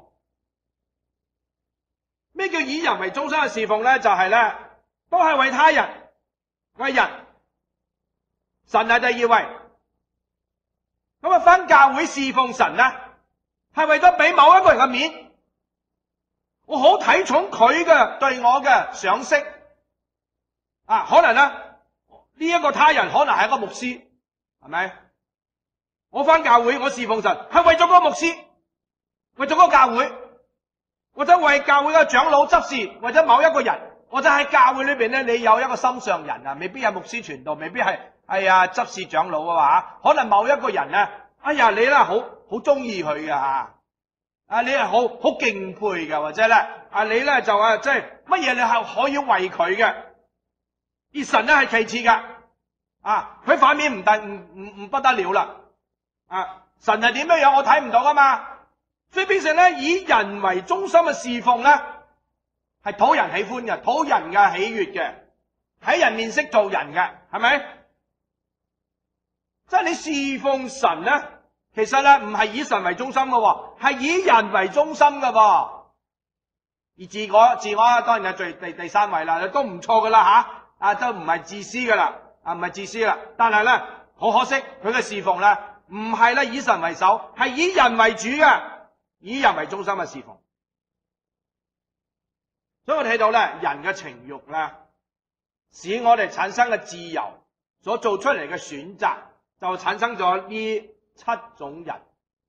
咩叫以人為中心嘅侍奉咧？就係咧，都係為他人。為人，神係第二位。咁啊，返教會侍奉神咧，係為咗俾某一個人嘅面，我好睇重佢嘅對我嘅賞識。啊，可能咧呢一個他人可能係一個牧師，係咪？我返教會，我侍奉神係為咗嗰個牧師，為咗嗰個教會，或者為教會嘅長老執事，或者某一個人。或者喺教會裏邊咧，你有一個心上人啊，未必係牧師傳道，未必係係啊執事長老啊嘛，可能某一個人咧，哎呀你咧好好中意佢嘅吓，啊你係好好敬佩嘅，或者咧啊你咧就啊即係乜嘢你係可以為佢嘅，而神咧係其次噶，啊佢反面唔得唔唔唔不得了啦，啊神係點樣樣我睇唔到噶嘛，所以變成咧以人為中心嘅侍奉咧。係討人喜歡嘅，討人嘅喜悅嘅，睇人面色做人嘅，係咪？即係你侍奉神咧，其實咧唔係以神為中心嘅，係以人為中心嘅。而自我自我當然係最第第三位啦，都唔錯噶啦吓，啊都唔係自私噶啦，啊唔係自私啦。但係咧好可惜，佢嘅侍奉咧唔係咧以神為首，係以人為主嘅，以人為中心嘅侍奉。所以我哋睇到咧，人嘅情慾咧，使我哋產生嘅自由所做出嚟嘅選擇，就產生咗呢七種人。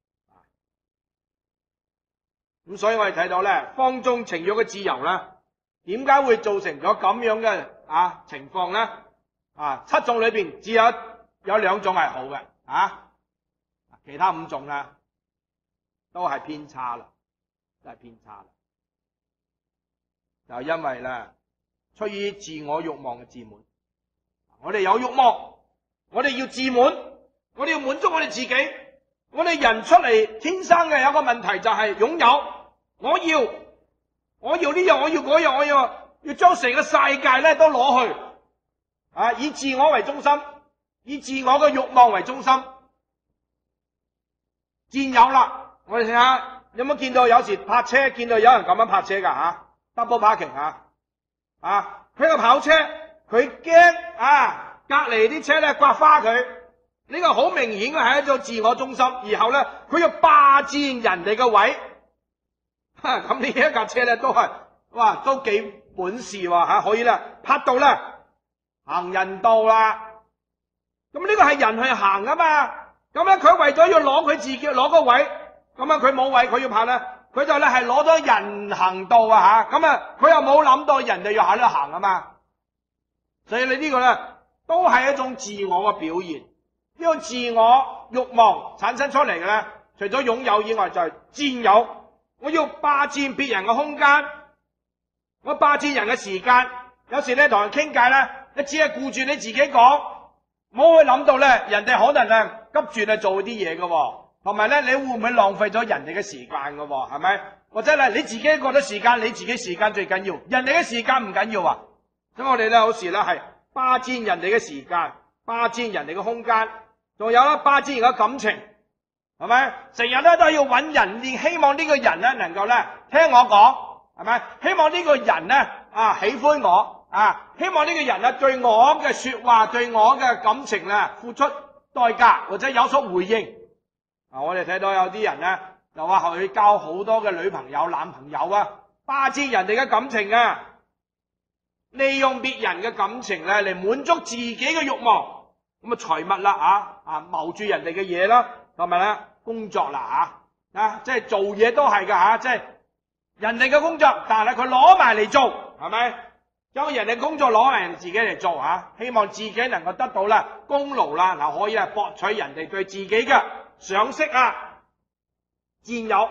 咁所以我哋睇到咧，放縱情慾嘅自由咧，點解會造成咗咁樣嘅啊情況咧？啊，七種裏邊只有有兩種係好嘅，啊，其他五種咧都係偏差啦，都係偏差啦。就因為咧，出於自我慾望嘅自滿， 我哋有慾望，我哋要自滿，我哋要滿足我哋自己。我哋人出嚟天生嘅有個問題就係擁有，我要我要呢樣，我要嗰樣，我要要將成個世界咧都攞去啊！以自我為中心，以自我嘅慾望為中心，佔有啦。我哋睇下有冇見到有時泊車見到有人咁樣泊車㗎吓 double parking 啊啊！佢個跑車佢驚啊隔離啲車咧刮花佢。呢個好明顯嘅係一種自我中心，然後咧佢要霸佔人哋嘅位，咁呢一架車咧都係哇都幾本事喎吓，可以咧泊到咧行人道啦。咁呢個係人去行啊嘛，咁咧佢為咗要攞佢自己攞個位，咁啊佢冇位佢要泊咧，佢就咧係攞咗人行道啊吓，咁啊佢又冇諗到人哋要喺度行啊嘛，所以你呢個咧都係一種自我嘅表現。呢個自我慾望產生出嚟嘅咧，除咗擁有以外，就係佔有。我要霸佔別人嘅空間，我霸佔人嘅時間。有時咧同人傾偈咧，你只係顧住你自己講，冇去諗到咧，人哋可能咧急住嚟做啲嘢嘅，同埋咧你會唔會浪費咗人哋嘅時間嘅？係咪？或者咧你自己覺得時間，你自己時間最緊要，人哋嘅時間唔緊要啊？咁我哋咧有時咧係霸佔人哋嘅時間，霸佔人哋嘅空間。仲有啦，霸佔人嘅感情，係咪？成日咧都要揾人，希望呢個人咧能夠咧聽我講，係咪？希望呢個人咧啊喜歡我，啊希望呢個人咧對我嘅說話，對我嘅感情咧付出代價或者有所回應。啊，我哋睇到有啲人咧就話佢交好多嘅女朋友、男朋友啊，霸佔人哋嘅感情啊，利用別人嘅感情咧嚟滿足自己嘅慾望。咁啊財物啦啊啊謀住人哋嘅嘢啦，同埋咧工作啦啊啊即係做嘢都係噶吓，即係人哋嘅工作，但係佢攞埋嚟做，係咪？將人哋工作攞埋自己嚟做吓，希望自己能夠得到咧功勞啦，嗱可以啊博取人哋對自己嘅賞識啊，佔有，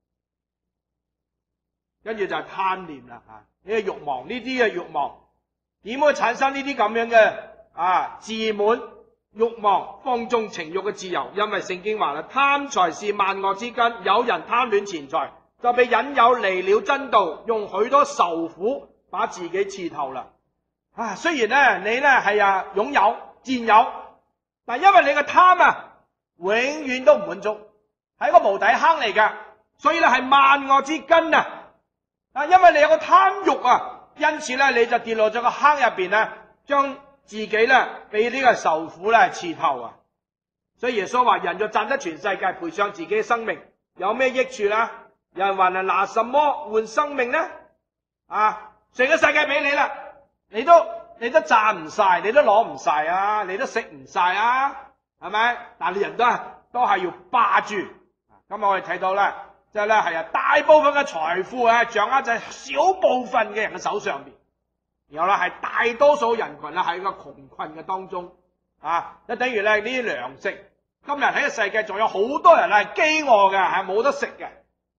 跟住就係貪念啦吓，呢個慾望，呢啲嘅慾望點會產生呢啲咁樣嘅？啊！自滿、慾望、放縱情慾嘅自由，因為聖經話啦，貪財是萬惡之根。有人貪戀錢財，就被引誘離了真道，用許多愁苦把自己刺透啦。啊，雖然咧你咧係啊擁有佔有，但因為你嘅貪啊，永遠都唔滿足，係一個無底坑嚟㗎，所以咧係萬惡之根啊！啊，因為你有個貪慾啊，因此咧你就跌落咗個坑入邊咧，將自己咧被呢個受苦咧刺透啊！所以耶穌話：人若賺得全世界，賠上自己嘅生命，有咩益處啦？有人話：拿什麼換生命呢？啊！成個世界俾你啦，你都你都賺唔晒，你都攞唔晒啊，你都食唔晒啊，係咪？但係人都係都係要霸住。咁我哋睇到咧，即係咧係啊，大部分嘅財富啊，掌握在小部分嘅人嘅手上邊。然後咧係大多數人群咧喺個窮困嘅當中啊，即等於咧呢啲糧食，今日喺個世界仲有好多人係飢餓嘅，係冇得食嘅。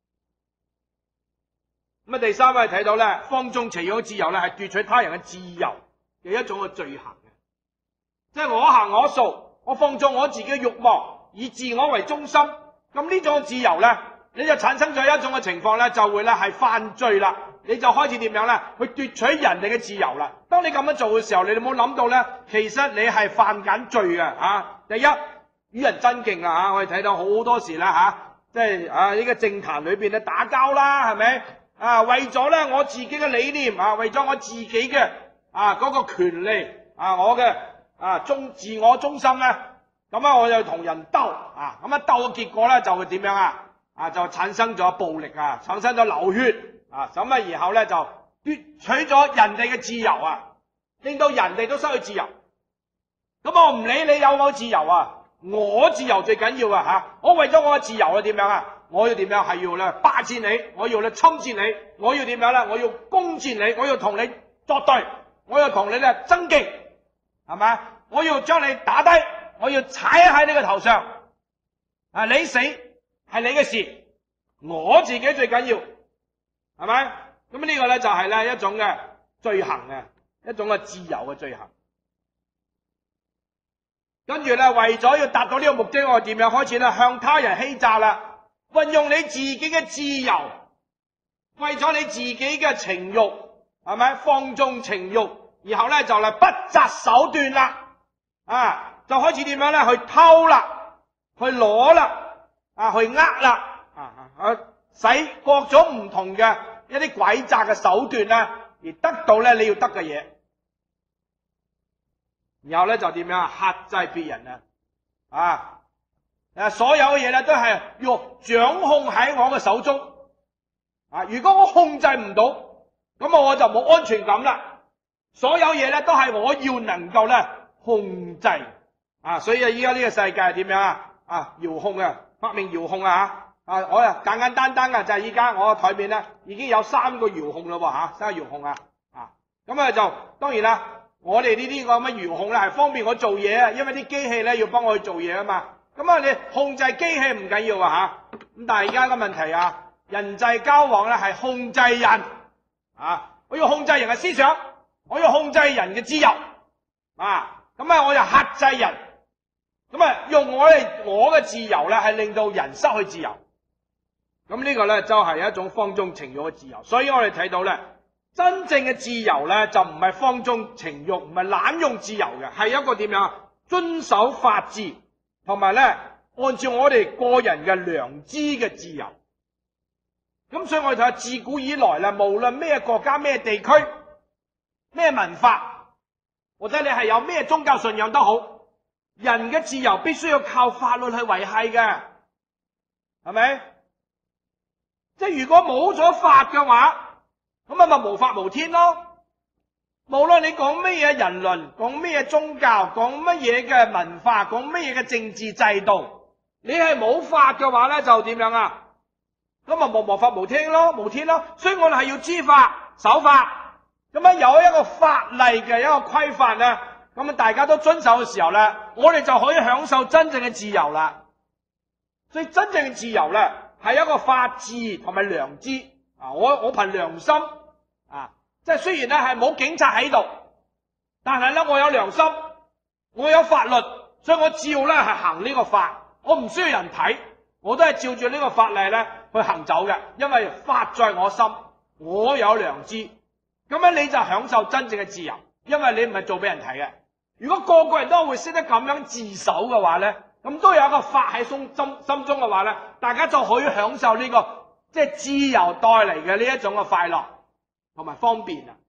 咁啊，第三位睇到咧，放縱情慾嘅自由咧係奪取他人嘅自由嘅一種嘅罪行嘅，即係我行我素，我放縱我自己嘅慾望，以自我為中心。咁呢種自由咧，你就產生咗一種嘅情況咧，就會咧係犯罪啦。你就開始點樣咧？去奪取人哋嘅自由啦。當你咁樣做嘅時候，你哋冇諗到咧，其實你係犯緊罪嘅啊！第一，與人爭競啊！嚇，我哋睇到好多時啦嚇，即係啊呢個政壇裏邊咧打交啦，係咪啊？為咗咧我自己嘅理念啊，為咗我自己嘅啊嗰個權利啊，我嘅啊中自我中心咧，咁啊我就同人鬥啊，咁啊鬥嘅結果咧就會點樣啊？啊就產生咗暴力啊，產生咗流血。啊，咁啊，然後咧就奪取咗人哋嘅自由啊，令到人哋都失去自由。咁我唔理你有冇自由啊，我自由最緊要啊吓！我為咗我嘅自由啊，點樣啊？我要點樣係要咧霸佔你，我要咧侵佔你，我要點樣咧？我要攻佔你，我要同你作對，我要同你咧爭競，係咪？我要將你打低，我要踩喺你嘅頭上。啊，你死係你嘅事，我自己最緊要。係咪？咁呢個咧就係咧一種嘅罪行嘅，一種嘅自由嘅罪行。 跟住咧，為咗要達到呢個目的，我點樣開始咧向他人欺詐啦？運用你自己嘅自由，為咗你自己嘅情慾，係咪放縱情慾？然後咧就嚟不擇手段啦，啊，就開始點樣咧去偷啦，去攞啦，啊，去呃啦，啊啊，使各種唔同嘅一啲詭詐嘅手段咧，而得到咧你要得嘅嘢。然後咧就點樣啊？克制別人啊！啊，所有嘅嘢咧都係要掌控喺我嘅手中。啊，如果我控制唔到，咁我就冇安全感啦。所有嘢咧都係我要能夠咧控制。啊，所以啊，依家呢個世界係點樣啊？啊，遙控啊，發明遙控啊嚇！啊，我啊簡簡單單嘅就係依家我嘅台面咧已經有三個遙控啦喎嚇，三個遙控啊！啊，咁啊就當然啦。我哋呢啲咁嘅遙控咧係方便我做嘢啊，因為啲機器咧要幫我去做嘢啊嘛。咁啊，你控制機器唔緊要啊吓。咁但係而家個問題啊，人際交往咧係控制人啊，我要控制人嘅思想，我要控制人嘅自由啊。咁啊，我就克制人，咁啊用我哋我嘅自由咧係令到人失去自由。咁呢個咧就係一種放縱情慾嘅自由。所以我哋睇到咧。真正嘅自由咧，就唔係放縱情慾，唔係濫用自由嘅，係一個點樣遵守法治，同埋咧按照我哋個人嘅良知嘅自由。咁所以我哋睇下自古以來咧，無論咩國家、咩地區、咩文化，或者你係有咩宗教信仰都好，人嘅自由必須要靠法律去維繫嘅，係咪？即係如果冇咗法嘅話，咁啊咪無法無天咯！無論你講乜嘢人倫，講乜嘢宗教，講乜嘢嘅文化，講乜嘢嘅政治制度，你係冇法嘅話咧，就點樣啊？咁啊無無法無天咯，無天咯！所以我哋係要知法守法，咁啊有一個法例嘅一個規範咧，咁啊大家都遵守嘅時候咧，我哋就可以享受真正嘅自由啦。所以真正嘅自由咧，係一個法治同埋良知啊！我我憑良心。啊，即係雖然咧係冇警察喺度，但係咧我有良心，我有法律，所以我照咧係行呢個法，我唔需要人睇，我都係照住呢個法例咧去行走嘅，因為法在我心，我有良知，咁樣你就享受真正嘅自由，因為你唔係做俾人睇嘅。如果個個人都會識得咁樣自守嘅話咧，咁都有一個法喺心心心中嘅話咧，大家就可以享受呢個即係自由帶嚟嘅呢一種嘅快樂。同埋方便啊！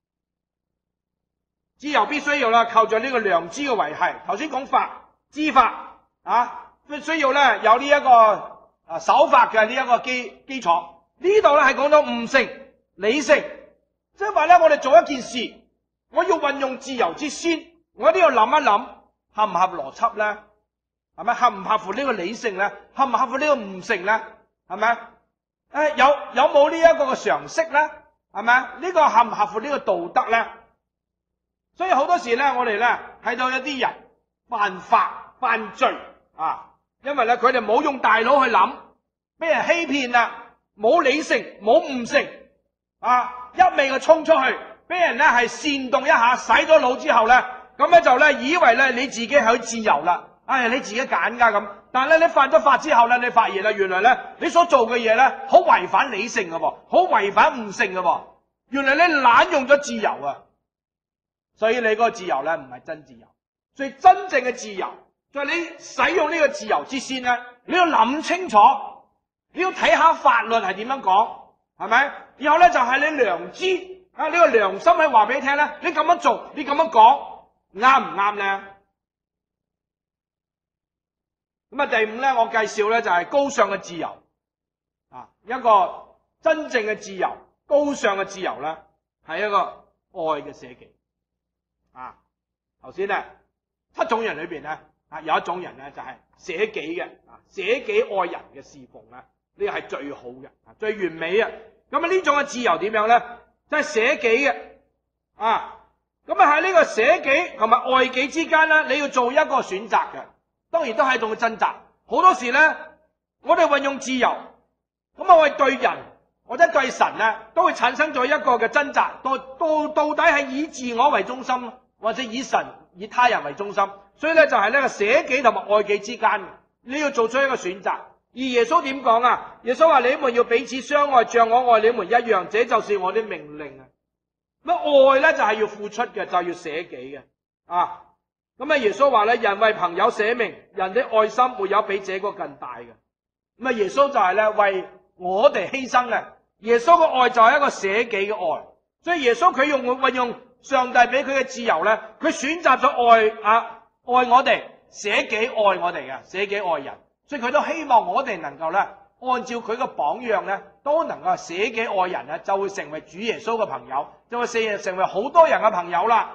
自由必須要啦，靠住呢個良知嘅維繫。頭先講法、知法啊，必須要咧有呢一個啊守法嘅呢一個基基礎。呢度咧係講到悟性、理性，即係話咧我哋做一件事，我要運用自由之先，我都要諗一諗合唔合邏輯咧，係咪合唔合乎呢個理性咧？合唔合乎呢個悟性咧？係咪？誒有有冇呢一個嘅常識咧？係咪啊？呢個合唔合乎呢個道德咧？所以好多時咧，我哋咧睇到一啲人犯法犯罪啊，因為咧佢哋冇用大腦去諗，俾人欺騙啦，冇理性冇悟性啊，一味嘅衝出去，俾人咧係煽動一下，洗咗腦之後咧，咁咧就咧以為咧你自己係自由啦，唉、哎、你自己揀噶咁，但係咧你犯咗法之後咧，你發現啦，原來咧你所做嘅嘢咧好違反理性嘅喎，好違反悟性嘅喎，原來你濫用咗自由啊！所以你嗰個自由咧唔係真自由，所以真正嘅自由就係你使用呢個自由之先咧，你要諗清楚，你要睇下法律係點樣講，係咪？然後咧就係你良知啊，呢個良心係話俾你聽咧，你咁樣做，你咁樣講啱唔啱咧？咁啊，第五咧，我介紹咧就係高尚嘅自由啊，一個真正嘅自由，高尚嘅自由咧係一個愛嘅捨己。啊，頭先咧七種人裏邊咧，啊有一種人咧就係捨己嘅，啊捨己愛人嘅侍奉咧，呢個係最好嘅，啊最完美啊！咁啊呢種嘅自由點樣咧？就係捨己嘅，啊咁啊喺呢個捨己同埋愛己之間咧，你要做一個選擇嘅，當然都係一種掙扎。好多時咧，我哋運用自由，咁啊我哋對人或者對神咧，都會產生咗一個嘅掙扎，到到到底係以自我為中心，或者以神以他人為中心， 所以咧就係呢個捨己同埋愛己之間，你要做出一個選擇。而耶穌點講啊？耶穌話：你們要彼此相愛，像我愛你們一樣，這就是我的命令啊！咁愛咧就係要付出嘅，就係要捨己嘅啊！咁啊，耶穌話咧：人為朋友捨命，人的愛心沒有比這個更大嘅。咁啊，耶穌就係咧為我哋犧牲嘅。耶穌嘅愛就係一個捨己嘅愛，所以耶穌佢用運用上帝俾佢嘅自由咧，佢選擇咗愛啊愛我哋，捨己愛我哋嘅，捨己愛人。所以佢都希望我哋能夠咧，按照佢嘅榜樣咧，都能夠捨己愛人咧，就會成為主耶穌嘅朋友，就會成成為好多人嘅朋友啦。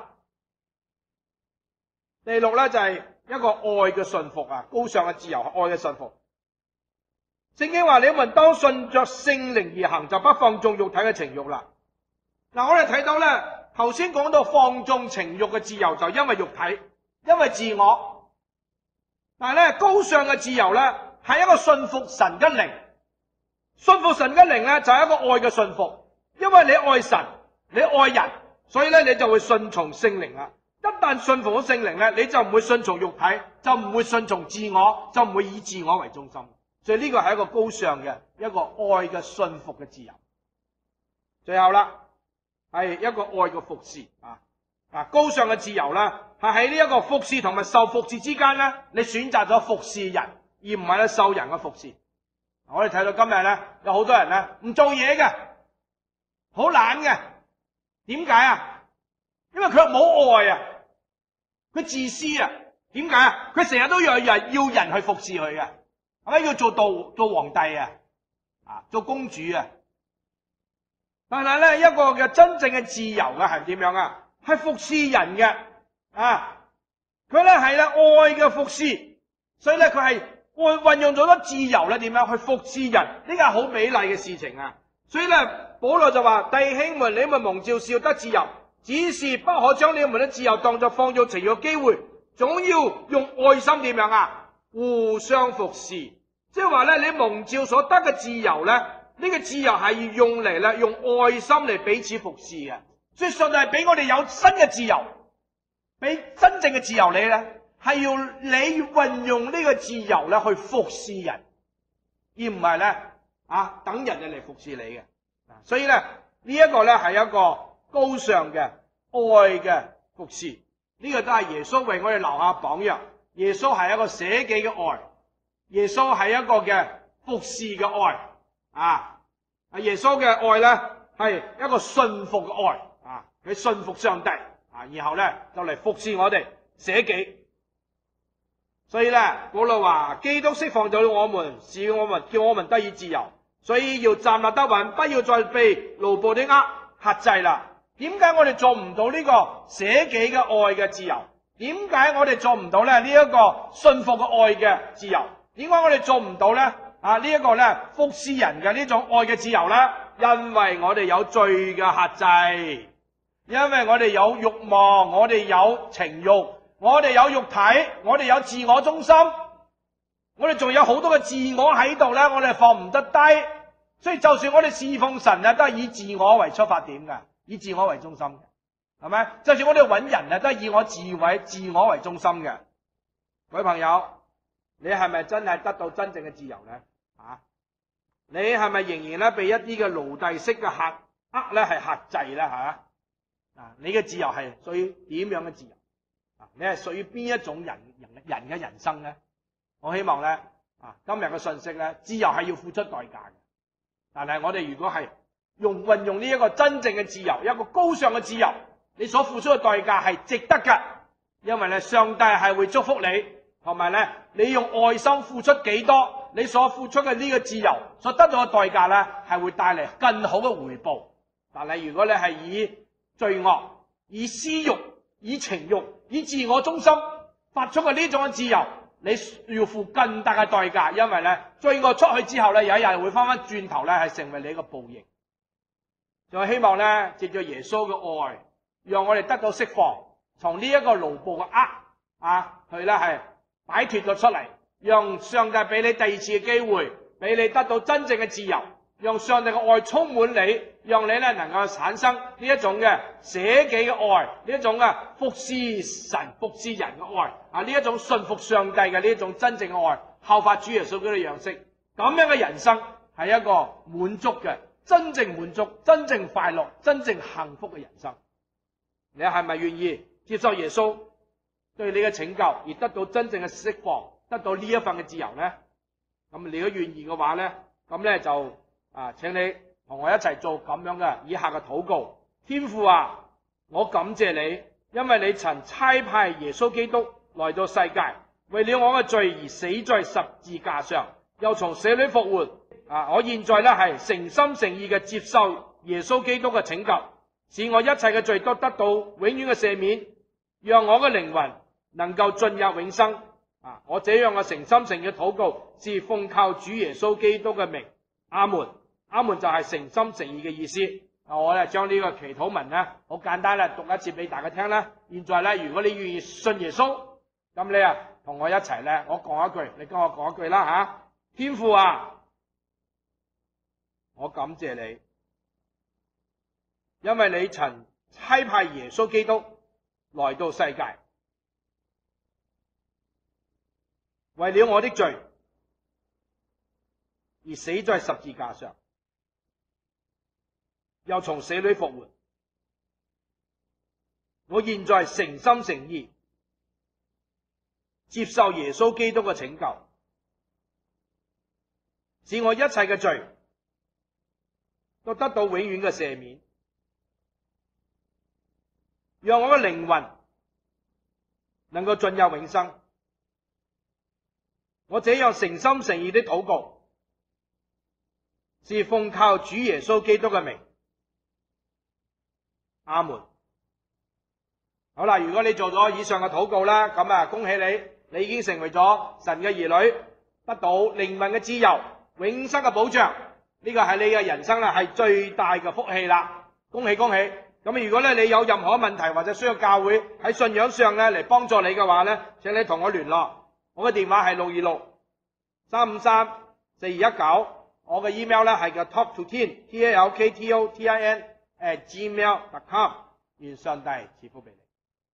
第六咧就係一個愛嘅順服啊，高尚嘅自由，愛嘅順服。聖經話：你們當順着聖靈而行，就不放縱肉體嘅情慾啦。嗱，我哋睇到咧，頭先講到放縱情慾嘅自由，就因為肉體，因為自我。但係咧，高尚嘅自由咧，係一個信服神嘅靈。信服神嘅靈咧，就係一個愛嘅信服。因為你愛神，你愛人，所以咧你就會順從聖靈啦。一旦信服咗聖靈咧，你就唔會順從肉體，就唔會順從自我，就唔會以自我為中心。所以呢個係一個高尚嘅一個愛嘅信服嘅自由。最後啦，係一個愛嘅服侍啊。啊，高尚嘅自由啦，係喺呢一個服侍同埋受服侍之間咧，你選擇咗服侍人，而唔係咧受人嘅服侍。我哋睇到今日咧，有好多人咧唔做嘢嘅，好懶嘅。點解啊？因為佢冇愛啊，佢自私啊。點解啊？佢成日都要人要人去服侍佢嘅，係咪要做道做皇帝啊？啊，做公主啊？但係咧，一個嘅真正嘅自由嘅係點樣啊？係服侍人嘅啊！佢咧係咧愛嘅服侍，所以咧佢係運運用咗咗自由咧，點樣去服侍人？呢個係好美麗嘅事情啊！所以咧，保羅就話：弟兄們，你們蒙召是要得自由，只是不可將你們的自由當作放縱情慾嘅機會，總要用愛心點樣啊？互相服侍，即係話咧，你蒙召所得嘅自由咧，呢、這個自由係要用嚟咧，用愛心嚟彼此服侍嘅。所以上帝係俾我哋有新嘅自由，俾真正嘅自由你咧，係要你運用呢個自由咧去服侍人，而唔係咧啊等人哋嚟服侍你嘅。所以咧呢一個咧係一個高尚嘅愛嘅服侍，呢、這個都係耶穌為我哋留下榜樣。耶穌係一個捨己嘅愛，耶穌係一個嘅服侍嘅愛啊！啊耶穌嘅愛咧係一個信服嘅愛。啊！佢信服上帝啊，然後咧就嚟服侍我哋捨己。所以咧，保羅話：基督釋放咗我們，使我們叫我們得以自由，所以要站立得穩，不要再被奴僕的軛轄制啦。點解我哋做唔到呢個捨己嘅愛嘅自由？點解我哋做唔到咧呢一個信服嘅愛嘅自由？點解我哋做唔到咧啊呢一個咧服侍人嘅呢種愛嘅自由咧？因為我哋有罪嘅轄制。因為我哋有慾望，我哋有情慾，我哋有肉體，我哋有自我中心，我哋仲有好多嘅自我喺度咧，我哋放唔得低。所以就算我哋侍奉神啊，都係以自我為出發點嘅，以自我為中心嘅，係咪？就算我哋揾人啊，都係以我自為自我為中心嘅。各位朋友，你係咪真係得到真正嘅自由咧？啊，你係咪仍然咧被一啲嘅奴隸式嘅轄軛咧係轄制咧？吓？啊！你嘅自由係屬於點樣嘅自由？啊！你係屬於邊一種人人人嘅人生咧？我希望咧啊，今日嘅信息咧，自由係要付出代價嘅。但係我哋如果係用運用呢一個真正嘅自由，一個高尚嘅自由，你所付出嘅代價係值得嘅，因為咧上帝係會祝福你，同埋咧你用愛心付出幾多，你所付出嘅呢個自由所得到嘅代價咧係會帶嚟更好嘅回報。但係如果你係以罪惡、以私欲、以情欲、以自我中心發出嘅呢種嘅自由，你要付更大嘅代價，因為咧罪惡出去之後咧，有一日會翻翻轉頭咧，係成為你一個報應。就希望咧，藉着耶穌嘅愛，讓我哋得到釋放，從呢一個奴僕嘅軛啊，佢咧係擺脫咗出嚟，讓上帝俾你第二次嘅機會，俾你得到真正嘅自由， 讓上帝嘅愛充滿你，讓你咧能夠產生呢一種嘅捨己嘅愛，呢一種嘅服侍神、服侍人嘅愛，啊呢一種信服上帝嘅呢一種真正嘅愛，效法主耶穌嘅樣式，咁樣嘅人生係一個滿足嘅、真正滿足、真正快樂、真正幸福嘅人生。你係咪願意接受耶穌對你嘅拯救，而得到真正嘅釋放，得到呢一份嘅自由呢？咁你如果願意嘅話呢，咁咧就啊，請你同我一齊做咁樣嘅以下嘅禱告。天父啊，我感謝你，因為你曾差派耶穌基督來到世界，為了我嘅罪而死在十字架上，又從死裏復活。啊，我現在咧係誠心誠意嘅接受耶穌基督嘅拯救，使我一切嘅罪都得到永遠嘅赦免，讓我嘅靈魂能夠進入永生。啊，我這樣嘅誠心誠意嘅禱告，是奉靠主耶穌基督嘅名。阿門。阿門就係誠心誠意嘅意思。我咧將呢個祈禱文咧好簡單啦，讀一次俾大家聽啦。現在咧，如果你願意信耶穌，咁你啊同我一齊咧，我講一句，你跟我講一句啦吓。天父啊，我感謝你，因為你曾差派耶穌基督來到世界，為了我的罪而死在十字架上，又從死裏復活。我現在誠心誠意接受耶穌基督嘅拯救，使我一切嘅罪都得到永遠嘅赦免，讓我嘅靈魂能夠進入永生。我這樣誠心誠意的禱告，是奉靠主耶穌基督嘅名。阿門。好啦，如果你做咗以上嘅禱告啦，咁啊恭喜你，你已經成為咗神嘅兒女，得到靈魂嘅自由、永生嘅保障。呢個係你嘅人生啦，係最大嘅福氣啦！恭喜恭喜！咁如果咧你有任何問題或者需要教會喺信仰上咧嚟幫助你嘅話咧，請你同我聯絡。我嘅電話係六二六三五三四二一九，我嘅 email 咧係叫 talk to tin t a l k t o t i n at gmail dot com。願上帝賜福俾你。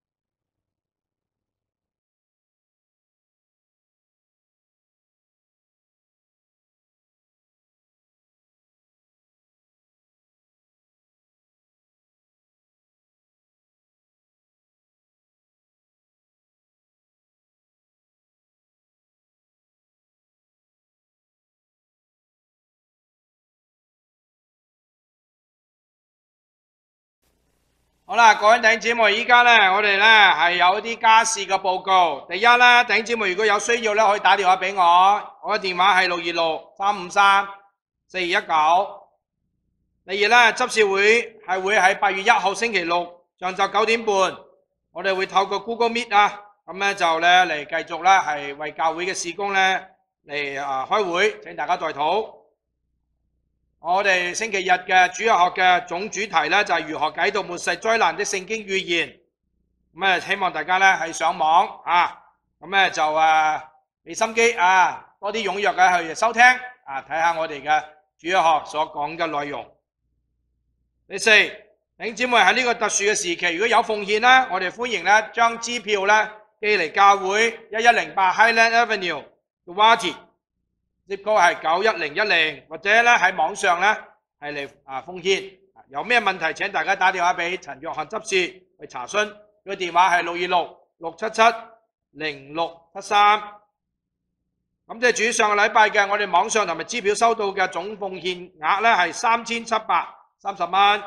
好啦，各位弟兄姊妹，依家咧我哋咧係有一啲家事嘅報告。第一咧，弟兄姊妹如果有需要咧，可以打電話俾我，我嘅電話係六二六三五三四二一九。第二咧，執事會係會喺八月一號星期六上晝九點半，我哋會透過 Google Meet 啊，咁咧就咧嚟繼續咧係為教會嘅事工咧嚟啊開會，請大家代禱。我哋星期日嘅主日學嘅總主題咧就係如何解讀末世災難的聖經預言。咁啊，希望大家咧係上網啊，咁咧就誒俾心機啊，多啲踴躍嘅去收聽啊，睇下我哋嘅主日學所講嘅內容。第四，弟兄姊妹喺呢個特殊嘅時期，如果有奉獻咧，我哋歡迎咧將支票咧寄嚟教會一一零八 Highland Avenue Guwahati。接個係九一零一零，或者咧喺網上咧係嚟啊奉獻。有咩問題請大家打電話俾陳約翰執事去查詢，佢電話係六二六六七七零六七三。咁即係主上個禮拜嘅我哋網上同埋支票收到嘅總奉獻額咧係三千七百三十蚊。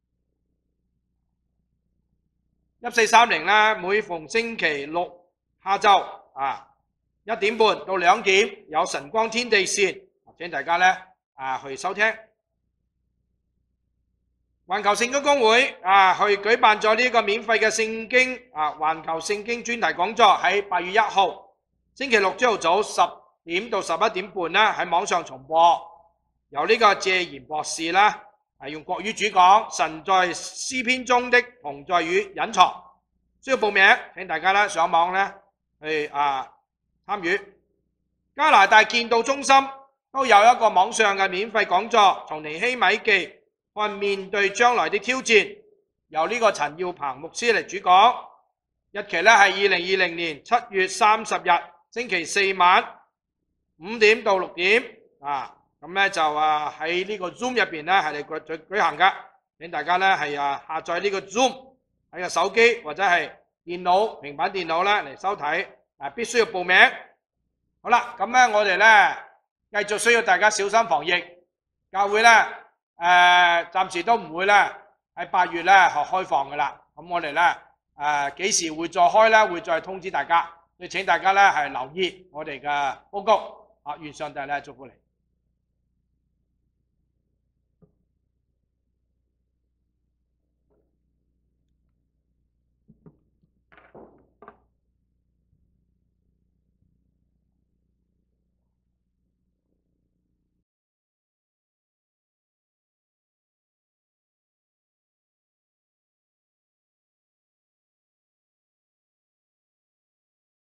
一四三零咧，每逢星期六下晝啊一點半到兩點有晨光天地線，請大家咧啊去收聽。環球聖經公會啊去舉辦咗呢個免費嘅聖經啊環球聖經專題講座，喺八月一號星期六朝頭早十點到十一點半啦，喺網上重播，由呢個謝賢博士啦係用國語主講，神在詩篇中的同在與隱藏。需要報名，請大家咧上網咧去啊參與。加拿大建道中心都有一個網上嘅免費講座，從尼希米記看面對將來的挑戰，由呢個陳耀鵬牧師嚟主講。日期咧係二零二零年七月三十日星期四晚五點到六點啊，咁咧就啊喺呢個 Zoom 入邊咧係嚟舉舉行嘅，請大家咧係啊下載呢個 Zoom 喺個手機或者係電腦、平板電腦咧嚟收睇，啊必須要報名。好啦，咁咧我哋咧繼續需要大家小心防疫，教會咧誒暫時都唔會咧喺八月咧學開放噶啦，咁我哋咧誒幾時會再開咧，會再通知大家，所以請大家咧係留意我哋嘅報告。啊，願上帝咧祝福你。